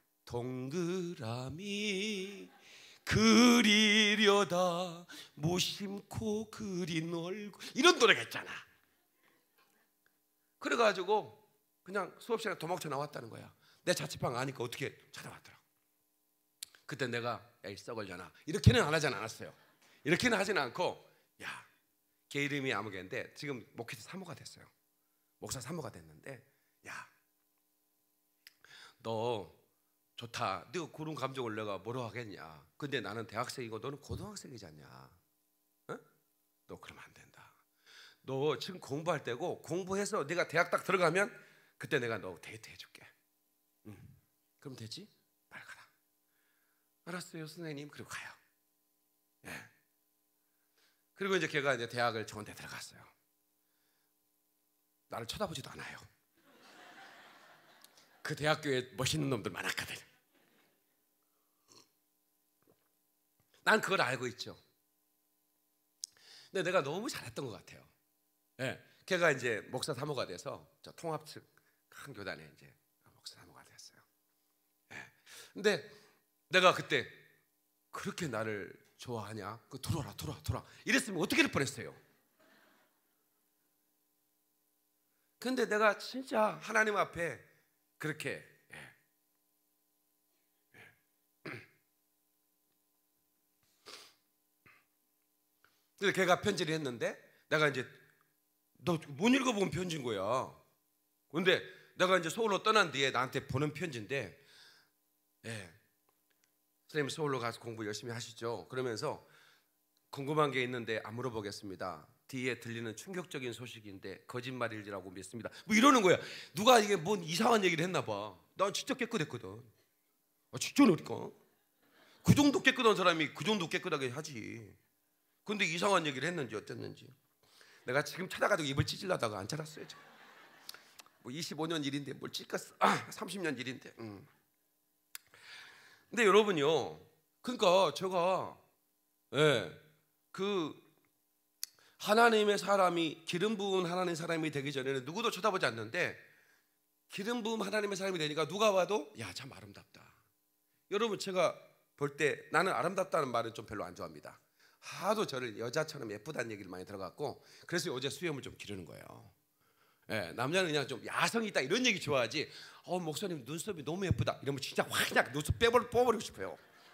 동그라미 그리려다 무심코 그린 얼굴 이런 노래가 있잖아. 그래가지고 그냥 수업 시간에 도망쳐 나왔다는 거야. 내 자취방 아니까 어떻게 찾아왔더라. 그때 내가 에이 썩을려나 이렇게는 안 하진 않았어요. 이렇게는 하진 않고 걔 이름이 아무개인데 지금 목회자 사모가 됐어요. 목사 사모가 됐는데 너 좋다. 너 그런 감정을 내가 뭐로 하겠냐. 근데 나는 대학생이고 너는 고등학생이지 않냐. 어? 너 그러면 안 된다. 너 지금 공부할 때고 공부해서 네가 대학 딱 들어가면 그때 내가 너 데이트 해줄게. 그럼 되지? 빨리 가라. 알았어요 선생님. 그리고 가요. 예. 그리고 이제 걔가 이제 대학을 좋은 데 들어갔어요. 나를 쳐다보지도 않아요. 그 대학교에 멋있는 놈들 많았거든. 난 그걸 알고 있죠. 근데 내가 너무 잘했던 것 같아요. 예, 걔가 이제 목사 사모가 돼서 저 통합 측 큰 교단에 이제 목사 사모가 됐어요. 예, 근데 내가 그때 그렇게 나를 좋아하냐? 들어와라. 이랬으면 어떻게 될 뻔했어요. 근데 내가 진짜 하나님 앞에 그렇게 그래서 걔가 편지를 했는데 내가 이제 너 못 읽어본 편지인 거야. 근데 내가 이제 서울로 떠난 뒤에 나한테 보낸 편지인데 선생님 서울로 가서 공부 열심히 하시죠. 그러면서 궁금한 게 있는데 안 물어보겠습니다. 뒤에 들리는 충격적인 소식인데 거짓말일지라고 믿습니다. 뭐 이러는 거야. 누가 이게 뭔 이상한 얘기를 했나 봐. 난 진짜 깨끗했거든. 진짜 그러니까 그 정도 깨끗한 사람이 그 정도 깨끗하게 하지. 근데 이상한 얘기를 했는지 어땠는지 내가 지금 찾아가지고 입을 찢으려다가 안 찾았어요. 뭐 25년 일인데 뭘 찢겠어. 30년 일인데. 근데 여러분요, 그러니까 제가 그 하나님의 사람이 기름 부은 하나님의 사람이 되기 전에는 누구도 쳐다보지 않는데 기름 부음 하나님의 사람이 되니까 누가 봐도 야, 참 아름답다. 여러분, 제가 볼 때 나는 아름답다는 말은 좀 별로 안 좋아합니다. 하도 저를 여자처럼 예쁘다는 얘기를 많이 들어갔고, 그래서 어제 수염을 좀 기르는 거예요. 예, 남자는 그냥 좀 야성이 있다 이런 얘기 좋아하지, 목사님 눈썹이 너무 예쁘다 이러면 진짜 확 그냥 눈썹 뽑아버리고 싶어요.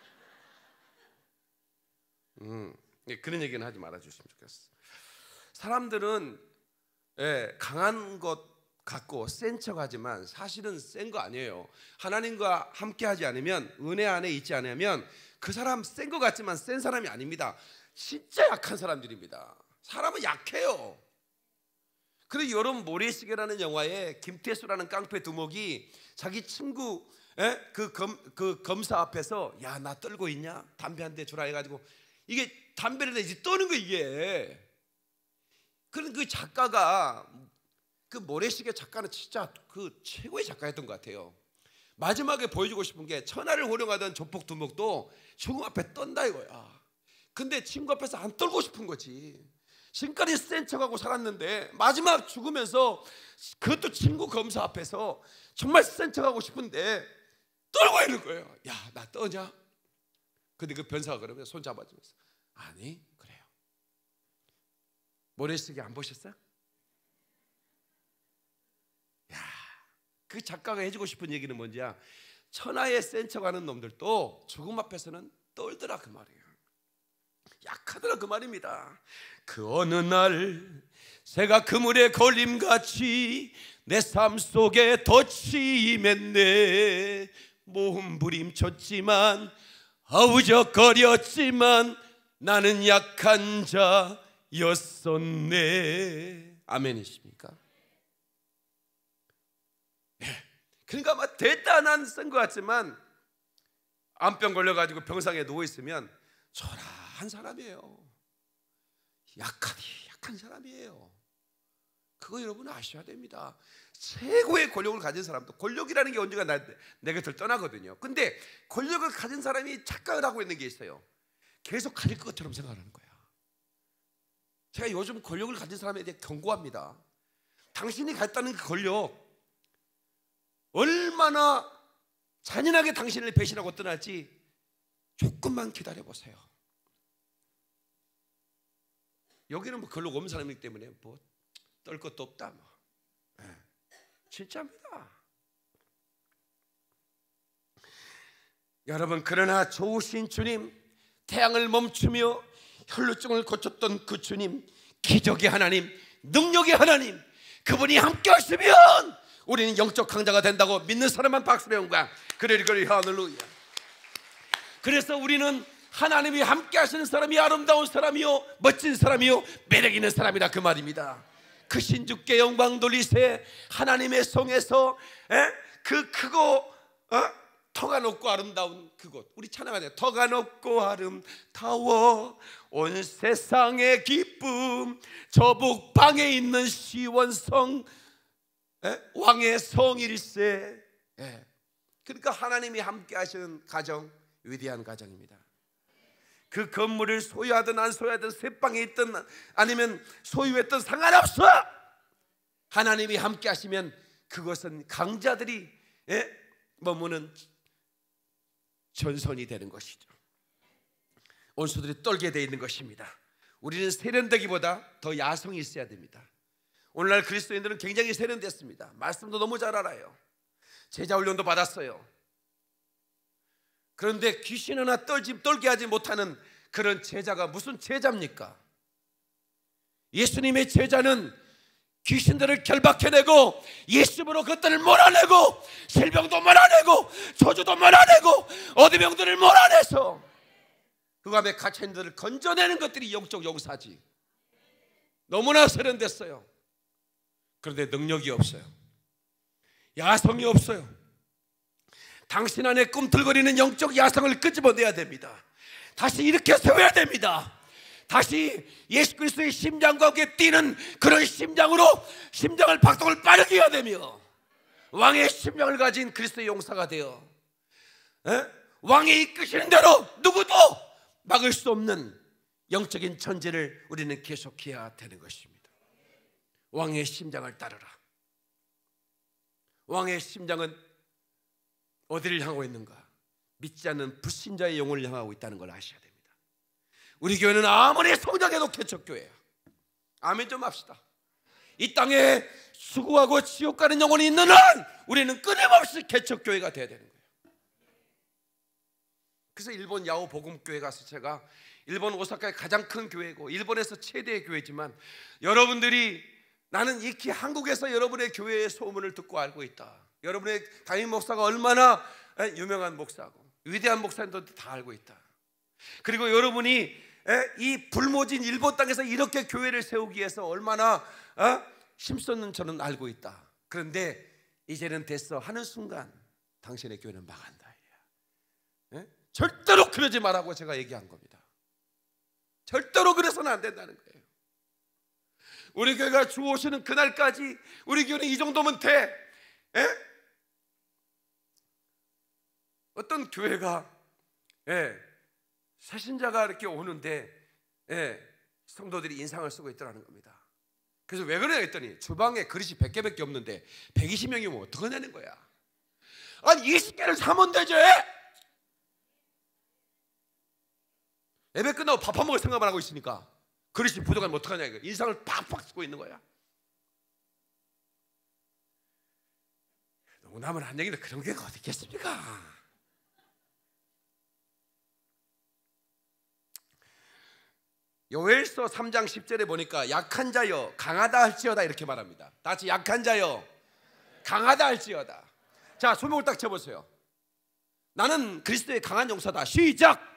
그런 얘기는 하지 말아주시면 좋겠어. 사람들은 강한 것 같고 센 척하지만 사실은 센 거 아니에요. 하나님과 함께하지 않으면, 은혜 안에 있지 않으면 그 사람 센 거 같지만 센 사람이 아닙니다. 진짜 약한 사람들입니다. 사람은 약해요. 그래서 여러분, 모래시계라는 영화에 김태수라는 깡패 두목이 자기 친구 그 검사 앞에서 야, 나 떨고 있냐? 담배 한 대 주라 해가지고 이게 담배를 내지 떠는 거 이게. 그런 그 작가가, 그 모래시계 작가는 진짜 그 최고의 작가였던 것 같아요. 마지막에 보여주고 싶은 게 천하를 호령하던 조폭 두목도 죽음 앞에 떤다 이거야. 근데 친구 앞에서 안 떨고 싶은 거지. 지금까지 센 척하고 살았는데 마지막 죽으면서 그것도 친구 검사 앞에서 정말 센 척하고 싶은데 떨고 있는 거예요. 야, 나 떠냐? 근데 그 변사가 그러면 손 잡아주면서 아니, 그래요. 모래시계 안 보셨어요? 야, 그 작가가 해주고 싶은 얘기는 뭔지야? 천하에 센 척하는 놈들도 죽음 앞에서는 떨더라 그 말이에요. 약하더라 그 말입니다. 그 어느 날 새가 그물에 걸림같이 내 삶 속에 덫이 임했네. 몸부림쳤지만 아우적거렸지만 나는 약한 자였었네. 아멘이십니까? 그러니까 막 대단한 쓴 것 같지만 암병 걸려가지고 병상에 누워있으면 초라한 사람이에요. 약한 사람이에요. 그거 여러분 아셔야 됩니다. 최고의 권력을 가진 사람도, 권력이라는 게 언젠가 내 곁을 떠나거든요. 근데 권력을 가진 사람이 착각을 하고 있는 게 있어요. 계속 가질 것처럼 생각하는 거야. 제가 요즘 권력을 가진 사람에 대해 경고합니다. 당신이 갖다는 그 권력 얼마나 잔인하게 당신을 배신하고 떠날지 조금만 기다려보세요. 여기는 뭐 권력 없는 사람이기 때문에 뭐 떨 것도 없다 뭐. 진짜입니다. 여러분, 그러나 좋으신 주님, 태양을 멈추며 혈루증을 고쳤던 그 주님, 기적의 하나님, 능력의 하나님, 그분이 함께 하시면 우리는 영적 강자가 된다고 믿는 사람만 박수를 한 거야. 그래 할렐루야. 그래서 우리는 하나님이 함께 하시는 사람이 아름다운 사람이요, 멋진 사람이요, 매력 있는 사람이다 그 말입니다. 그 신주께 영광 돌리세. 하나님의 성에서 그 크고 터가 높고 아름다운 그곳, 우리 찬양하자. 터가 높고 아름다워 온 세상의 기쁨, 저 북방에 있는 시원성 왕의 성일세. 그러니까 하나님이 함께 하시는 가정, 위대한 가정입니다. 그 건물을 소유하든 안 소유하든, 새방에 있든 아니면 소유했든 상관없어. 하나님이 함께 하시면 그것은 강자들이 머무는 전선이 되는 것이죠. 원수들이 떨게 되어 있는 것입니다. 우리는 세련되기보다 더 야성이 있어야 됩니다. 오늘날 그리스도인들은 굉장히 세련됐습니다. 말씀도 너무 잘 알아요. 제자 훈련도 받았어요. 그런데 귀신 하나 떨게 하지 못하는 그런 제자가 무슨 제자입니까? 예수님의 제자는 귀신들을 결박해내고 예수님으로 그것들을 몰아내고, 질병도 몰아내고, 저주도 몰아내고, 어디병들을 몰아내서 그 감에 갇혀있는 들을 건져내는 것들이 영적 용사지. 너무나 세련됐어요. 그런데 능력이 없어요. 야성이 없어요. 당신 안에 꿈틀거리는 영적 야성을 끄집어내야 됩니다. 다시 일으켜 세워야 됩니다. 다시 예수 그리스도의 심장과 함께 뛰는 그런 심장으로 심장을 박동을 빠르게 해야 되며, 왕의 심장을 가진 그리스도의 용사가 되어 왕이 이끄시는 대로 누구도 막을 수 없는 영적인 천재를 우리는 계속해야 되는 것입니다. 왕의 심장을 따르라. 왕의 심장은 어디를 향하고 있는가? 믿지 않는 불신자의 영혼을 향하고 있다는 걸 아셔야 됩니다. 우리 교회는 아무리 성장해도 개척교회야. 아멘 좀 합시다. 이 땅에 수고하고 지옥 가는 영혼이 있는 한 우리는 끊임없이 개척교회가 돼야 되는 거예요. 그래서 일본 야오 복음교회 가서 제가 일본 오사카의 가장 큰 교회고 일본에서 최대의 교회지만 여러분들이 나는 익히 한국에서 여러분의 교회의 소문을 듣고 알고 있다. 여러분의 담임 목사가 얼마나 유명한 목사고 위대한 목사님들도 다 알고 있다. 그리고 여러분이 이 불모진 일본 땅에서 이렇게 교회를 세우기 위해서 얼마나 힘썼는 저는 알고 있다. 그런데 이제는 됐어 하는 순간 당신의 교회는 망한다. 절대로 그러지 말라고 제가 얘기한 겁니다. 절대로 그래서는 안 된다는 거예요. 우리 교회가 주 오시는 그날까지 우리 교회는 이 정도면 돼. 어떤 교회가 새신자가 이렇게 오는데 성도들이 인상을 쓰고 있더라는 겁니다. 그래서 왜 그래요 했더니 주방에 그릇이 100개밖에 없는데 120명이면 어떡하냐는 거야. 아니 20개를 사면 되지. 예배 끝나고 밥 한 먹을 생각만 하고 있으니까 그릇이 부족하면 어떡하냐 이거. 인상을 팍팍 쓰고 있는 거야. 농담을 한 얘기는 그런 게 어디 있겠습니까? 요엘서 3장 10절에 보니까 약한 자여 강하다 할지어다 이렇게 말합니다. 다 같이 약한 자여 강하다 할지어다. 자, 소명을 딱 쳐보세요. 나는 그리스도의 강한 용사다. 시작.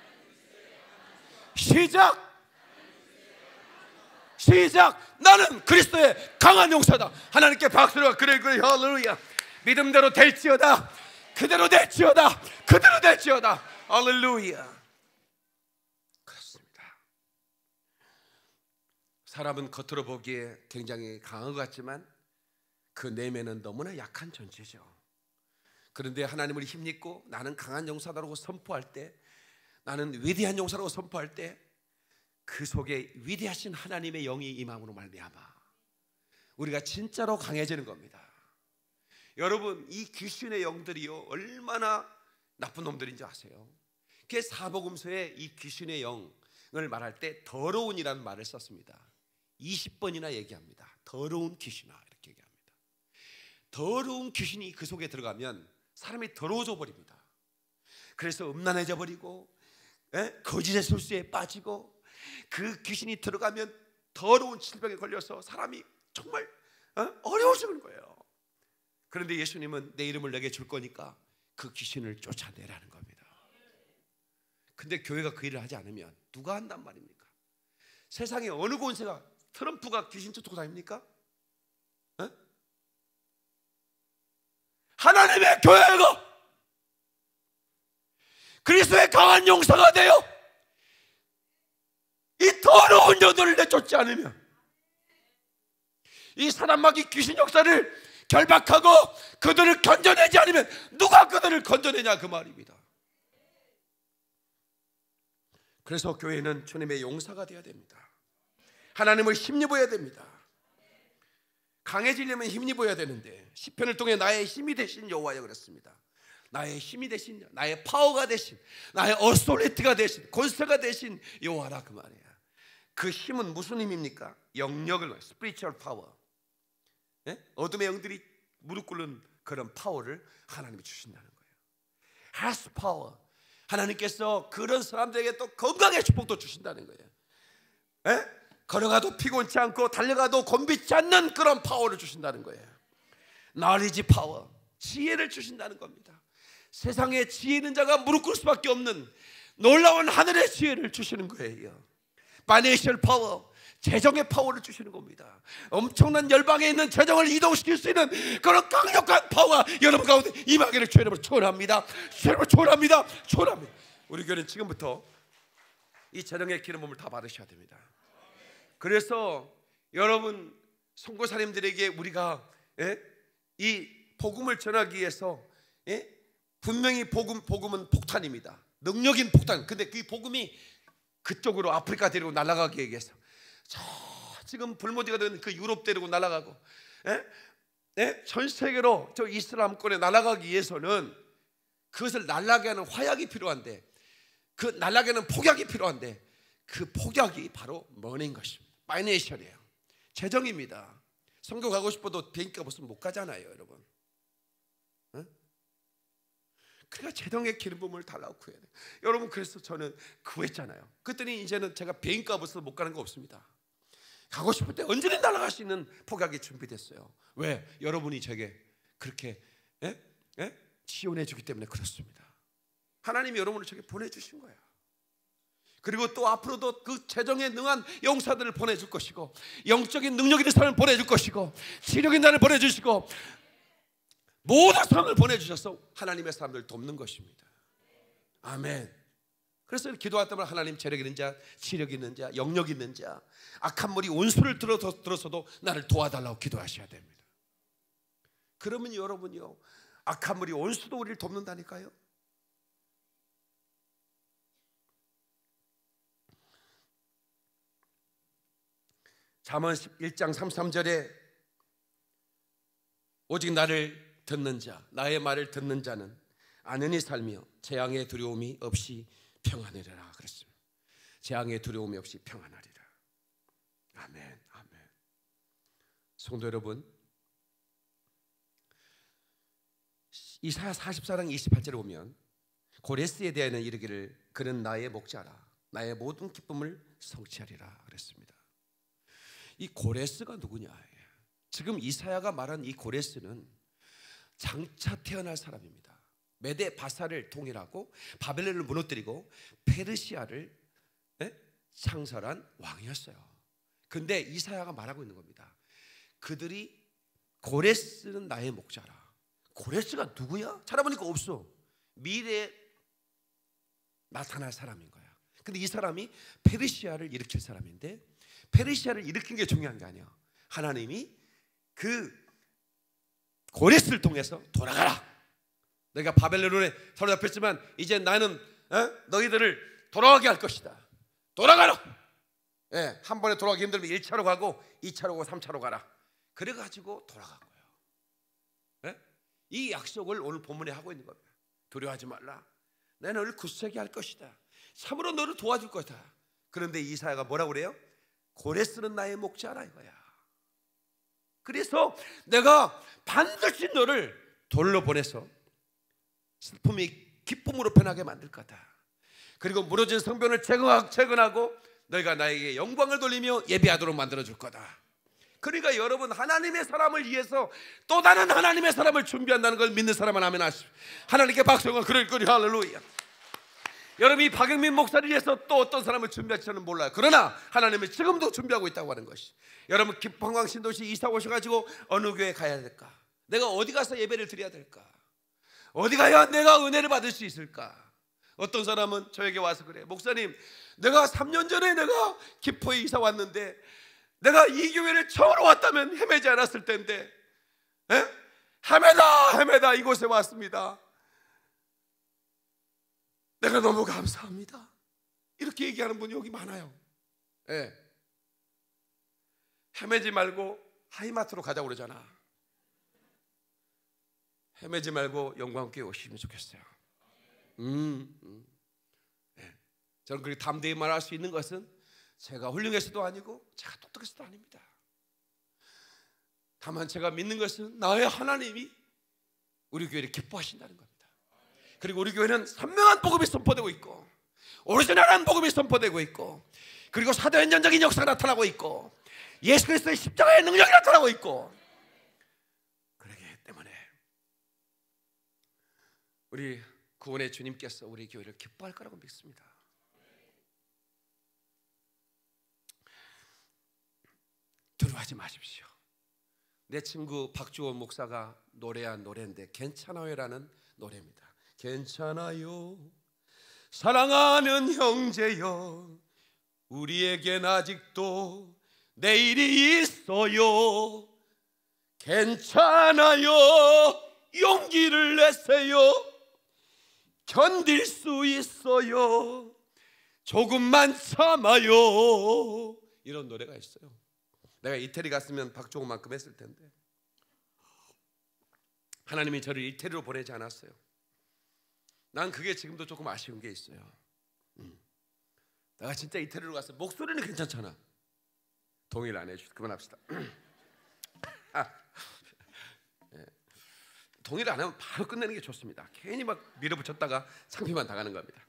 나는 그리스도의 강한 용사다. 하나님께 박수로 그래 할렐루야. 믿음대로 될지어다. 그대로 될지어다. 할렐루야. 그렇습니다. 사람은 겉으로 보기에 굉장히 강한 것 같지만 그 내면은 너무나 약한 존재죠. 그런데 하나님을 힘입고 나는 강한 용사다라고 선포할 때, 나는 위대한 용사라고 선포할 때 그 속에 위대하신 하나님의 영이 임함으로 말미암아 우리가 진짜로 강해지는 겁니다. 여러분, 이 귀신의 영들이요 얼마나 나쁜 놈들인지 아세요? 그 사복음서에 이 귀신의 영을 말할 때 더러운이라는 말을 썼습니다. 20번이나 얘기합니다. 더러운 귀신아 이렇게 얘기합니다. 더러운 귀신이 그 속에 들어가면 사람이 더러워져 버립니다. 그래서 음란해져 버리고 거짓의 술수에 빠지고 그 귀신이 들어가면 더러운 질병에 걸려서 사람이 정말 어려워지는 거예요. 그런데 예수님은 내 이름을 내게 줄 거니까 그 귀신을 쫓아내라는 겁니다. 근데 교회가 그 일을 하지 않으면 누가 한단 말입니까? 세상에 어느 권세가 트럼프가 귀신 쫓고 다닙니까? 하나님의 교회가 그리스도의 강한 용사가 되어 이 더러운 영들을 내쫓지 않으면, 이 사람마귀 귀신 역사를 결박하고 그들을 건져내지 않으면 누가 그들을 건져내냐 그 말입니다. 그래서 교회는 주님의 용사가 되어야 됩니다. 하나님을 힘입어야 됩니다. 강해지려면 힘입어야 되는데 시편을 통해 나의 힘이 되신 여호와여 그랬습니다. 나의 힘이 되신, 나의 파워가 되신, 나의 어소리티가 되신, 권세가 되신 여호와라 그 말이에요. 그 힘은 무슨 힘입니까? 영역을, 스피리추얼 파워. 어둠의 영들이 무릎 꿇는 그런 파워를 하나님이 주신다는 거예요. 하스 파워. 하나님께서 그런 사람들에게 또 건강의 축복도 주신다는 거예요. 걸어가도 피곤치 않고 달려가도 곤비치 않는 그런 파워를 주신다는 거예요. knowledge 파워, 지혜를 주신다는 겁니다. 세상에 지혜 있는 자가 무릎 꿇을 수밖에 없는 놀라운 하늘의 지혜를 주시는 거예요. financial 파워, 재정의 파워를 주시는 겁니다. 엄청난 열방에 있는 재정을 이동시킬 수 있는 그런 강력한 파워가 여러분 가운데 임하기를 주의 이름으로 축원합니다. 주의 이름으로 축원합니다. 우리 교회는 지금부터 이 재정의 기름 부음을 다 받으셔야 됩니다. 그래서 여러분 선교사님들에게 우리가 이 복음을 전하기 위해서 분명히 복음은 폭탄입니다. 능력인 폭탄. 근데 그 복음이 그쪽으로 아프리카 데리고 날아가기 위해서 지금 불모지가 된 그 유럽 데리고 날아가고 전 세계로 저 이슬람권에 날아가기 위해서는 그것을 날아가게 하는 화약이 필요한데, 그 날아가게 하는 폭약이 필요한데, 그 폭약이 바로 머니인 것입니다. 파이낸셜이에요. 재정입니다. 선교 가고 싶어도 비행기가 없으면 못 가잖아요, 여러분. 그러니까 재정의 기름 부음을 달라고 구해야 돼요. 여러분, 그래서 저는 구했잖아요. 그랬더니 이제는 제가 비행기가 없어서 못 가는 거 없습니다. 가고 싶을 때 언제든 날아갈 수 있는 폭약이 준비됐어요. 왜? 여러분이 제게 그렇게 지원해 주기 때문에 그렇습니다. 하나님이 여러분을 제게 보내주신 거예요. 그리고 또 앞으로도 그 재정에 능한 용사들을 보내줄 것이고, 영적인 능력 있는 사람을 보내줄 것이고, 지력인 자를 보내주시고, 모든 사람을 보내주셔서 하나님의 사람들을 돕는 것입니다. 아멘. 그래서 기도할 때마다 하나님, 재력 있는 자, 지력 있는 자, 영역 있는 자, 악한 무리 온수를 들어서도 나를 도와달라고 기도하셔야 됩니다. 그러면 여러분요, 악한 무리 온수도 우리를 돕는다니까요. 잠언 1장 33절에 오직 나를 듣는 자, 나의 말을 듣는 자는 안연히 살며 재앙의 두려움이 없이 평안하리라 그랬습니다. 재앙의 두려움이 없이 평안하리라. 아멘, 아멘. 성도 여러분, 이사야 44장 28절에 보면 고레스에 대하여는 이르기를 그는 나의 목자라, 나의 모든 기쁨을 성취하리라 그랬습니다. 이 고레스가 누구냐? 지금 이사야가 말한 이 고레스는 장차 태어날 사람입니다. 메데 바사를 통일하고 바벨론을 무너뜨리고 페르시아를 창설한 왕이었어요. 근데 이사야가 말하고 있는 겁니다. 그들이 고레스는 나의 목자라. 고레스가 누구야? 찾아보니까 없어. 미래에 나타날 사람인 거야. 근데 이 사람이 페르시아를 일으킬 사람인데, 페르시아를 일으킨 게 중요한 게 아니야. 하나님이 그 고레스를 통해서 돌아가라. 내가 바벨론에 사로잡혔지만 이제 나는 너희들을 돌아가게 할 것이다. 돌아가라. 한 번에 돌아가기 힘들면 1차로 가고 2차로 가고 3차로 가라. 그래가지고 돌아간 거예요. 이 약속을 오늘 본문에 하고 있는 겁니다. 두려워하지 말라. 내가 너를 굳세게 할 것이다. 참으로 너를 도와줄 것이다. 그런데 이사야가 뭐라고 그래요? 고레스는 나의 목자라 이거야. 그래서 내가 반드시 너를 돌로 보내서 슬픔이 기쁨으로 변하게 만들 거다. 그리고 무너진 성벽을 재건하고 너희가 나에게 영광을 돌리며 예배하도록 만들어줄 거다. 그러니까 여러분, 하나님의 사람을 위해서 또 다른 하나님의 사람을 준비한다는 걸 믿는 사람은 아멘 하십시오. 하나님께 박수가 그럴 거리. 할렐루야. 여러분이 박영민 목사를 위해서 또 어떤 사람을 준비할지는 몰라요. 그러나 하나님은 지금도 준비하고 있다고 하는 것이. 여러분, 김포항 신도시 이사 오셔가지고 어느 교회 가야 될까? 내가 어디 가서 예배를 드려야 될까? 어디 가야 내가 은혜를 받을 수 있을까? 어떤 사람은 저에게 와서 그래. 목사님, 내가 3년 전에 내가 김포에 이사 왔는데 내가 이 교회를 처음으로 왔다면 헤매지 않았을 텐데 헤매다 이곳에 왔습니다. 내가 너무 감사합니다. 이렇게 얘기하는 분이 여기 많아요. 헤매지 말고 하이마트로 가자고 그러잖아. 헤매지 말고 영광교회 오시면 좋겠어요. 저는 그렇게 담대히 말할 수 있는 것은 제가 훌륭해서도 아니고 제가 똑똑해서도 아닙니다. 다만 제가 믿는 것은 나의 하나님이 우리 교회를 기뻐하신다는 겁니다. 그리고 우리 교회는 선명한 복음이 선포되고 있고 오리지널한 복음이 선포되고 있고, 그리고 사도행전적인 역사가 나타나고 있고 예수 그리스도의 십자가의 능력이 나타나고 있고, 그렇기 때문에 우리 구원의 주님께서 우리 교회를 기뻐할 거라고 믿습니다. 두려워하지 마십시오. 내 친구 박주원 목사가 노래한 노래인데 괜찮아요라는 노래입니다. 괜찮아요 사랑하는 형제여, 우리에겐 아직도 내일이 있어요. 괜찮아요 용기를 내세요. 견딜 수 있어요. 조금만 참아요. 이런 노래가 있어요. 내가 이태리 갔으면 박종호만큼 했을 텐데. 하나님이 저를 이태리로 보내지 않았어요. 난 그게 지금도 조금 아쉬운 게 있어요. 내가 진짜 이태리로 갔어. 목소리는 괜찮잖아. 동의를 안 해주셔서 그만합시다. 네. 동의를 안 하면 바로 끝내는 게 좋습니다. 괜히 막 밀어붙였다가 창피만 당하는 겁니다.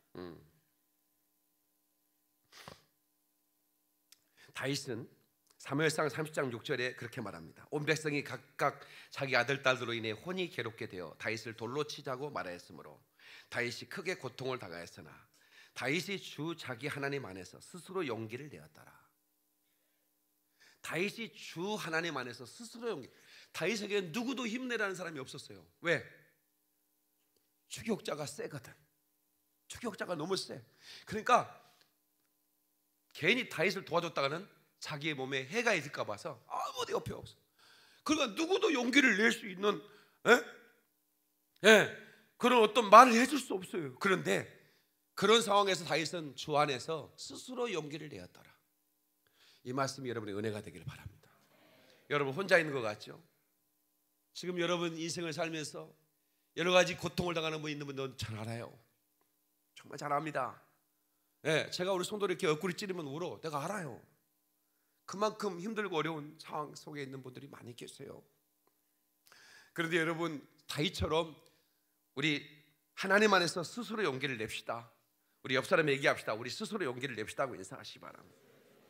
다윗은 사무엘상 30장 6절에 그렇게 말합니다. 온 백성이 각각 자기 아들 딸들로 인해 혼이 괴롭게 되어 다윗을 돌로 치자고 말하였으므로 다윗이 크게 고통을 당하였으나 다윗이 주 자기 하나님 안에서 스스로 용기를 내었더라. 다윗이 주 하나님 안에서 스스로 용기. 다윗에게 누구도 힘내라는 사람이 없었어요. 왜? 추격자가 세거든. 추격자가 너무 세. 그러니까 괜히 다윗을 도와줬다가는 자기의 몸에 해가 있을까 봐서 아무도 옆에 없어. 그러니까 누구도 용기를 낼 수 있는 그런 어떤 말을 해줄 수 없어요. 그런데 그런 상황에서 다윗은 주 안에서 스스로 용기를 내었더라. 이 말씀이 여러분의 은혜가 되기를 바랍니다. 여러분 혼자 있는 것 같죠? 지금 여러분 인생을 살면서 여러 가지 고통을 당하는 분 있는 분들은 잘 알아요. 정말 잘 압니다. 제가 우리 성도를 이렇게 옆구리 찌르면 울어. 내가 알아요. 그만큼 힘들고 어려운 상황 속에 있는 분들이 많이 계세요. 그런데 여러분 다윗처럼 우리 하나님 안에서 스스로 용기를 냅시다. 우리 옆 사람에 얘기합시다. 우리 스스로 용기를 냅시다고 인사하시기 바랍니다.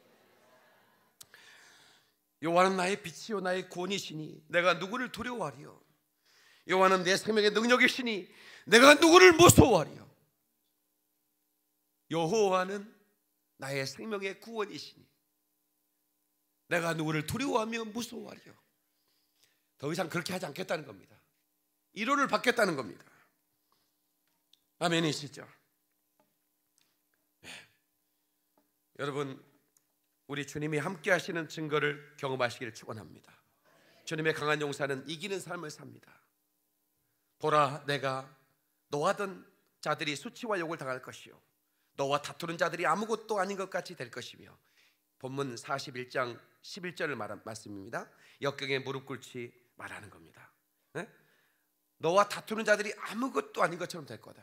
여호와는 나의 빛이요 나의 구원이시니 내가 누구를 두려워하리요. 여호와는 내 생명의 능력이시니 내가 누구를 무서워하리요. 여호와는 나의 생명의 구원이시니 내가 누구를 두려워하며 무서워하리요. 더 이상 그렇게 하지 않겠다는 겁니다. 위로를 받겠다는 겁니다. 아멘이시죠? 여러분 우리 주님이 함께 하시는 증거를 경험하시기를 축원합니다. 주님의 강한 용사는 이기는 삶을 삽니다. 보라 내가 노하던 자들이 수치와 욕을 당할 것이요 너와 다투는 자들이 아무것도 아닌 것 같이 될 것이며 본문 41장 11절을 말한 말씀입니다. 역경에 무릎 꿇지 말하는 겁니다. 너와 다투는 자들이 아무것도 아닌 것처럼 될 거다.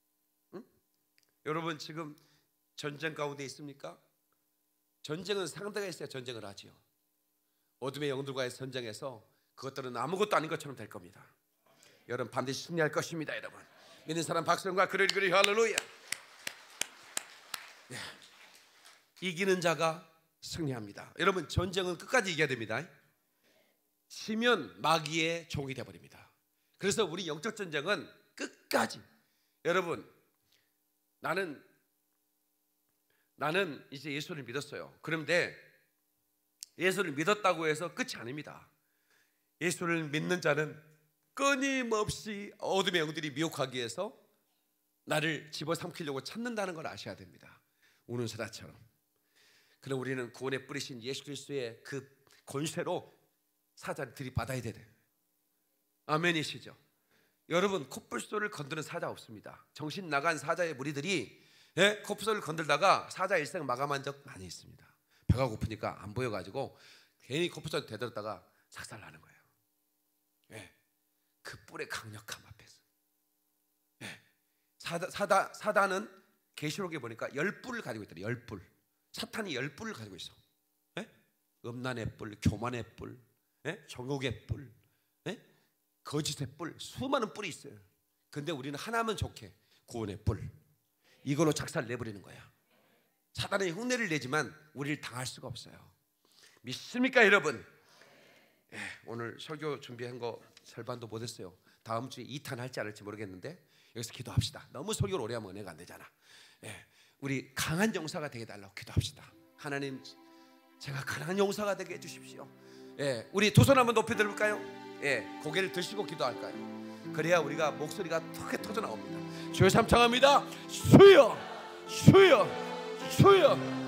여러분 지금 전쟁 가운데 있습니까? 전쟁은 상대가 있어야 전쟁을 하지요. 어둠의 영들과의 전쟁에서 그것들은 아무것도 아닌 것처럼 될 겁니다. 여러분 반드시 승리할 것입니다. 여러분 믿는 사람 박수과 그러리 할렐루야. 이기는 자가 승리합니다. 여러분 전쟁은 끝까지 이겨야 됩니다. 지면 마귀의 종이 되어버립니다. 그래서 우리 영적 전쟁은 끝까지. 여러분 나는 이제 예수를 믿었어요. 그런데 예수를 믿었다고 해서 끝이 아닙니다. 예수를 믿는 자는 끊임없이 어둠의 영들이 미혹하기 위해서 나를 집어삼키려고 찾는다는 걸 아셔야 됩니다. 우는 사자처럼. 그럼 우리는 구원에 뿌리신 예수 그리스도의 그 권세로 사자를 들이받아야 되네. 아멘이시죠? 여러분 코뿔소를 건드는 사자 없습니다. 정신 나간 사자의 무리들이 코뿔소를 건들다가 사자 일생 마감한 적 많이 있습니다. 배가 고프니까 안 보여가지고 괜히 코뿔소를 대들었다가 삭살나는 거예요. 그 뿔의 강력함 앞에서. 사단은 계시록에 보니까 10뿔을 가지고 있더래. 10뿔. 사탄이 10뿔을 가지고 있어. 음란의 뿔, 교만의 뿔, 정욕의 뿔, 거짓의 뿔, 수많은 뿔이 있어요. 근데 우리는 하나면 좋게 구원의 뿔, 이걸로 작살 내버리는 거야. 사단의 흉내를 내지만 우리를 당할 수가 없어요. 믿습니까 여러분? 오늘 설교 준비한 거 절반도 못했어요. 다음 주에 2탄 할지 안 할지 모르겠는데 여기서 기도합시다. 너무 설교를 오래 하면 은혜가 안 되잖아. 우리 강한 용사가 되게 달라고 기도합시다. 하나님 제가 강한 용사가 되게 해주십시오. 우리 두 손 한번 높이 들을까요? 고개를 드시고 기도할까요? 그래야 우리가 목소리가 툭 터져 나옵니다. 주여 삼창합니다. 주여 주여 주여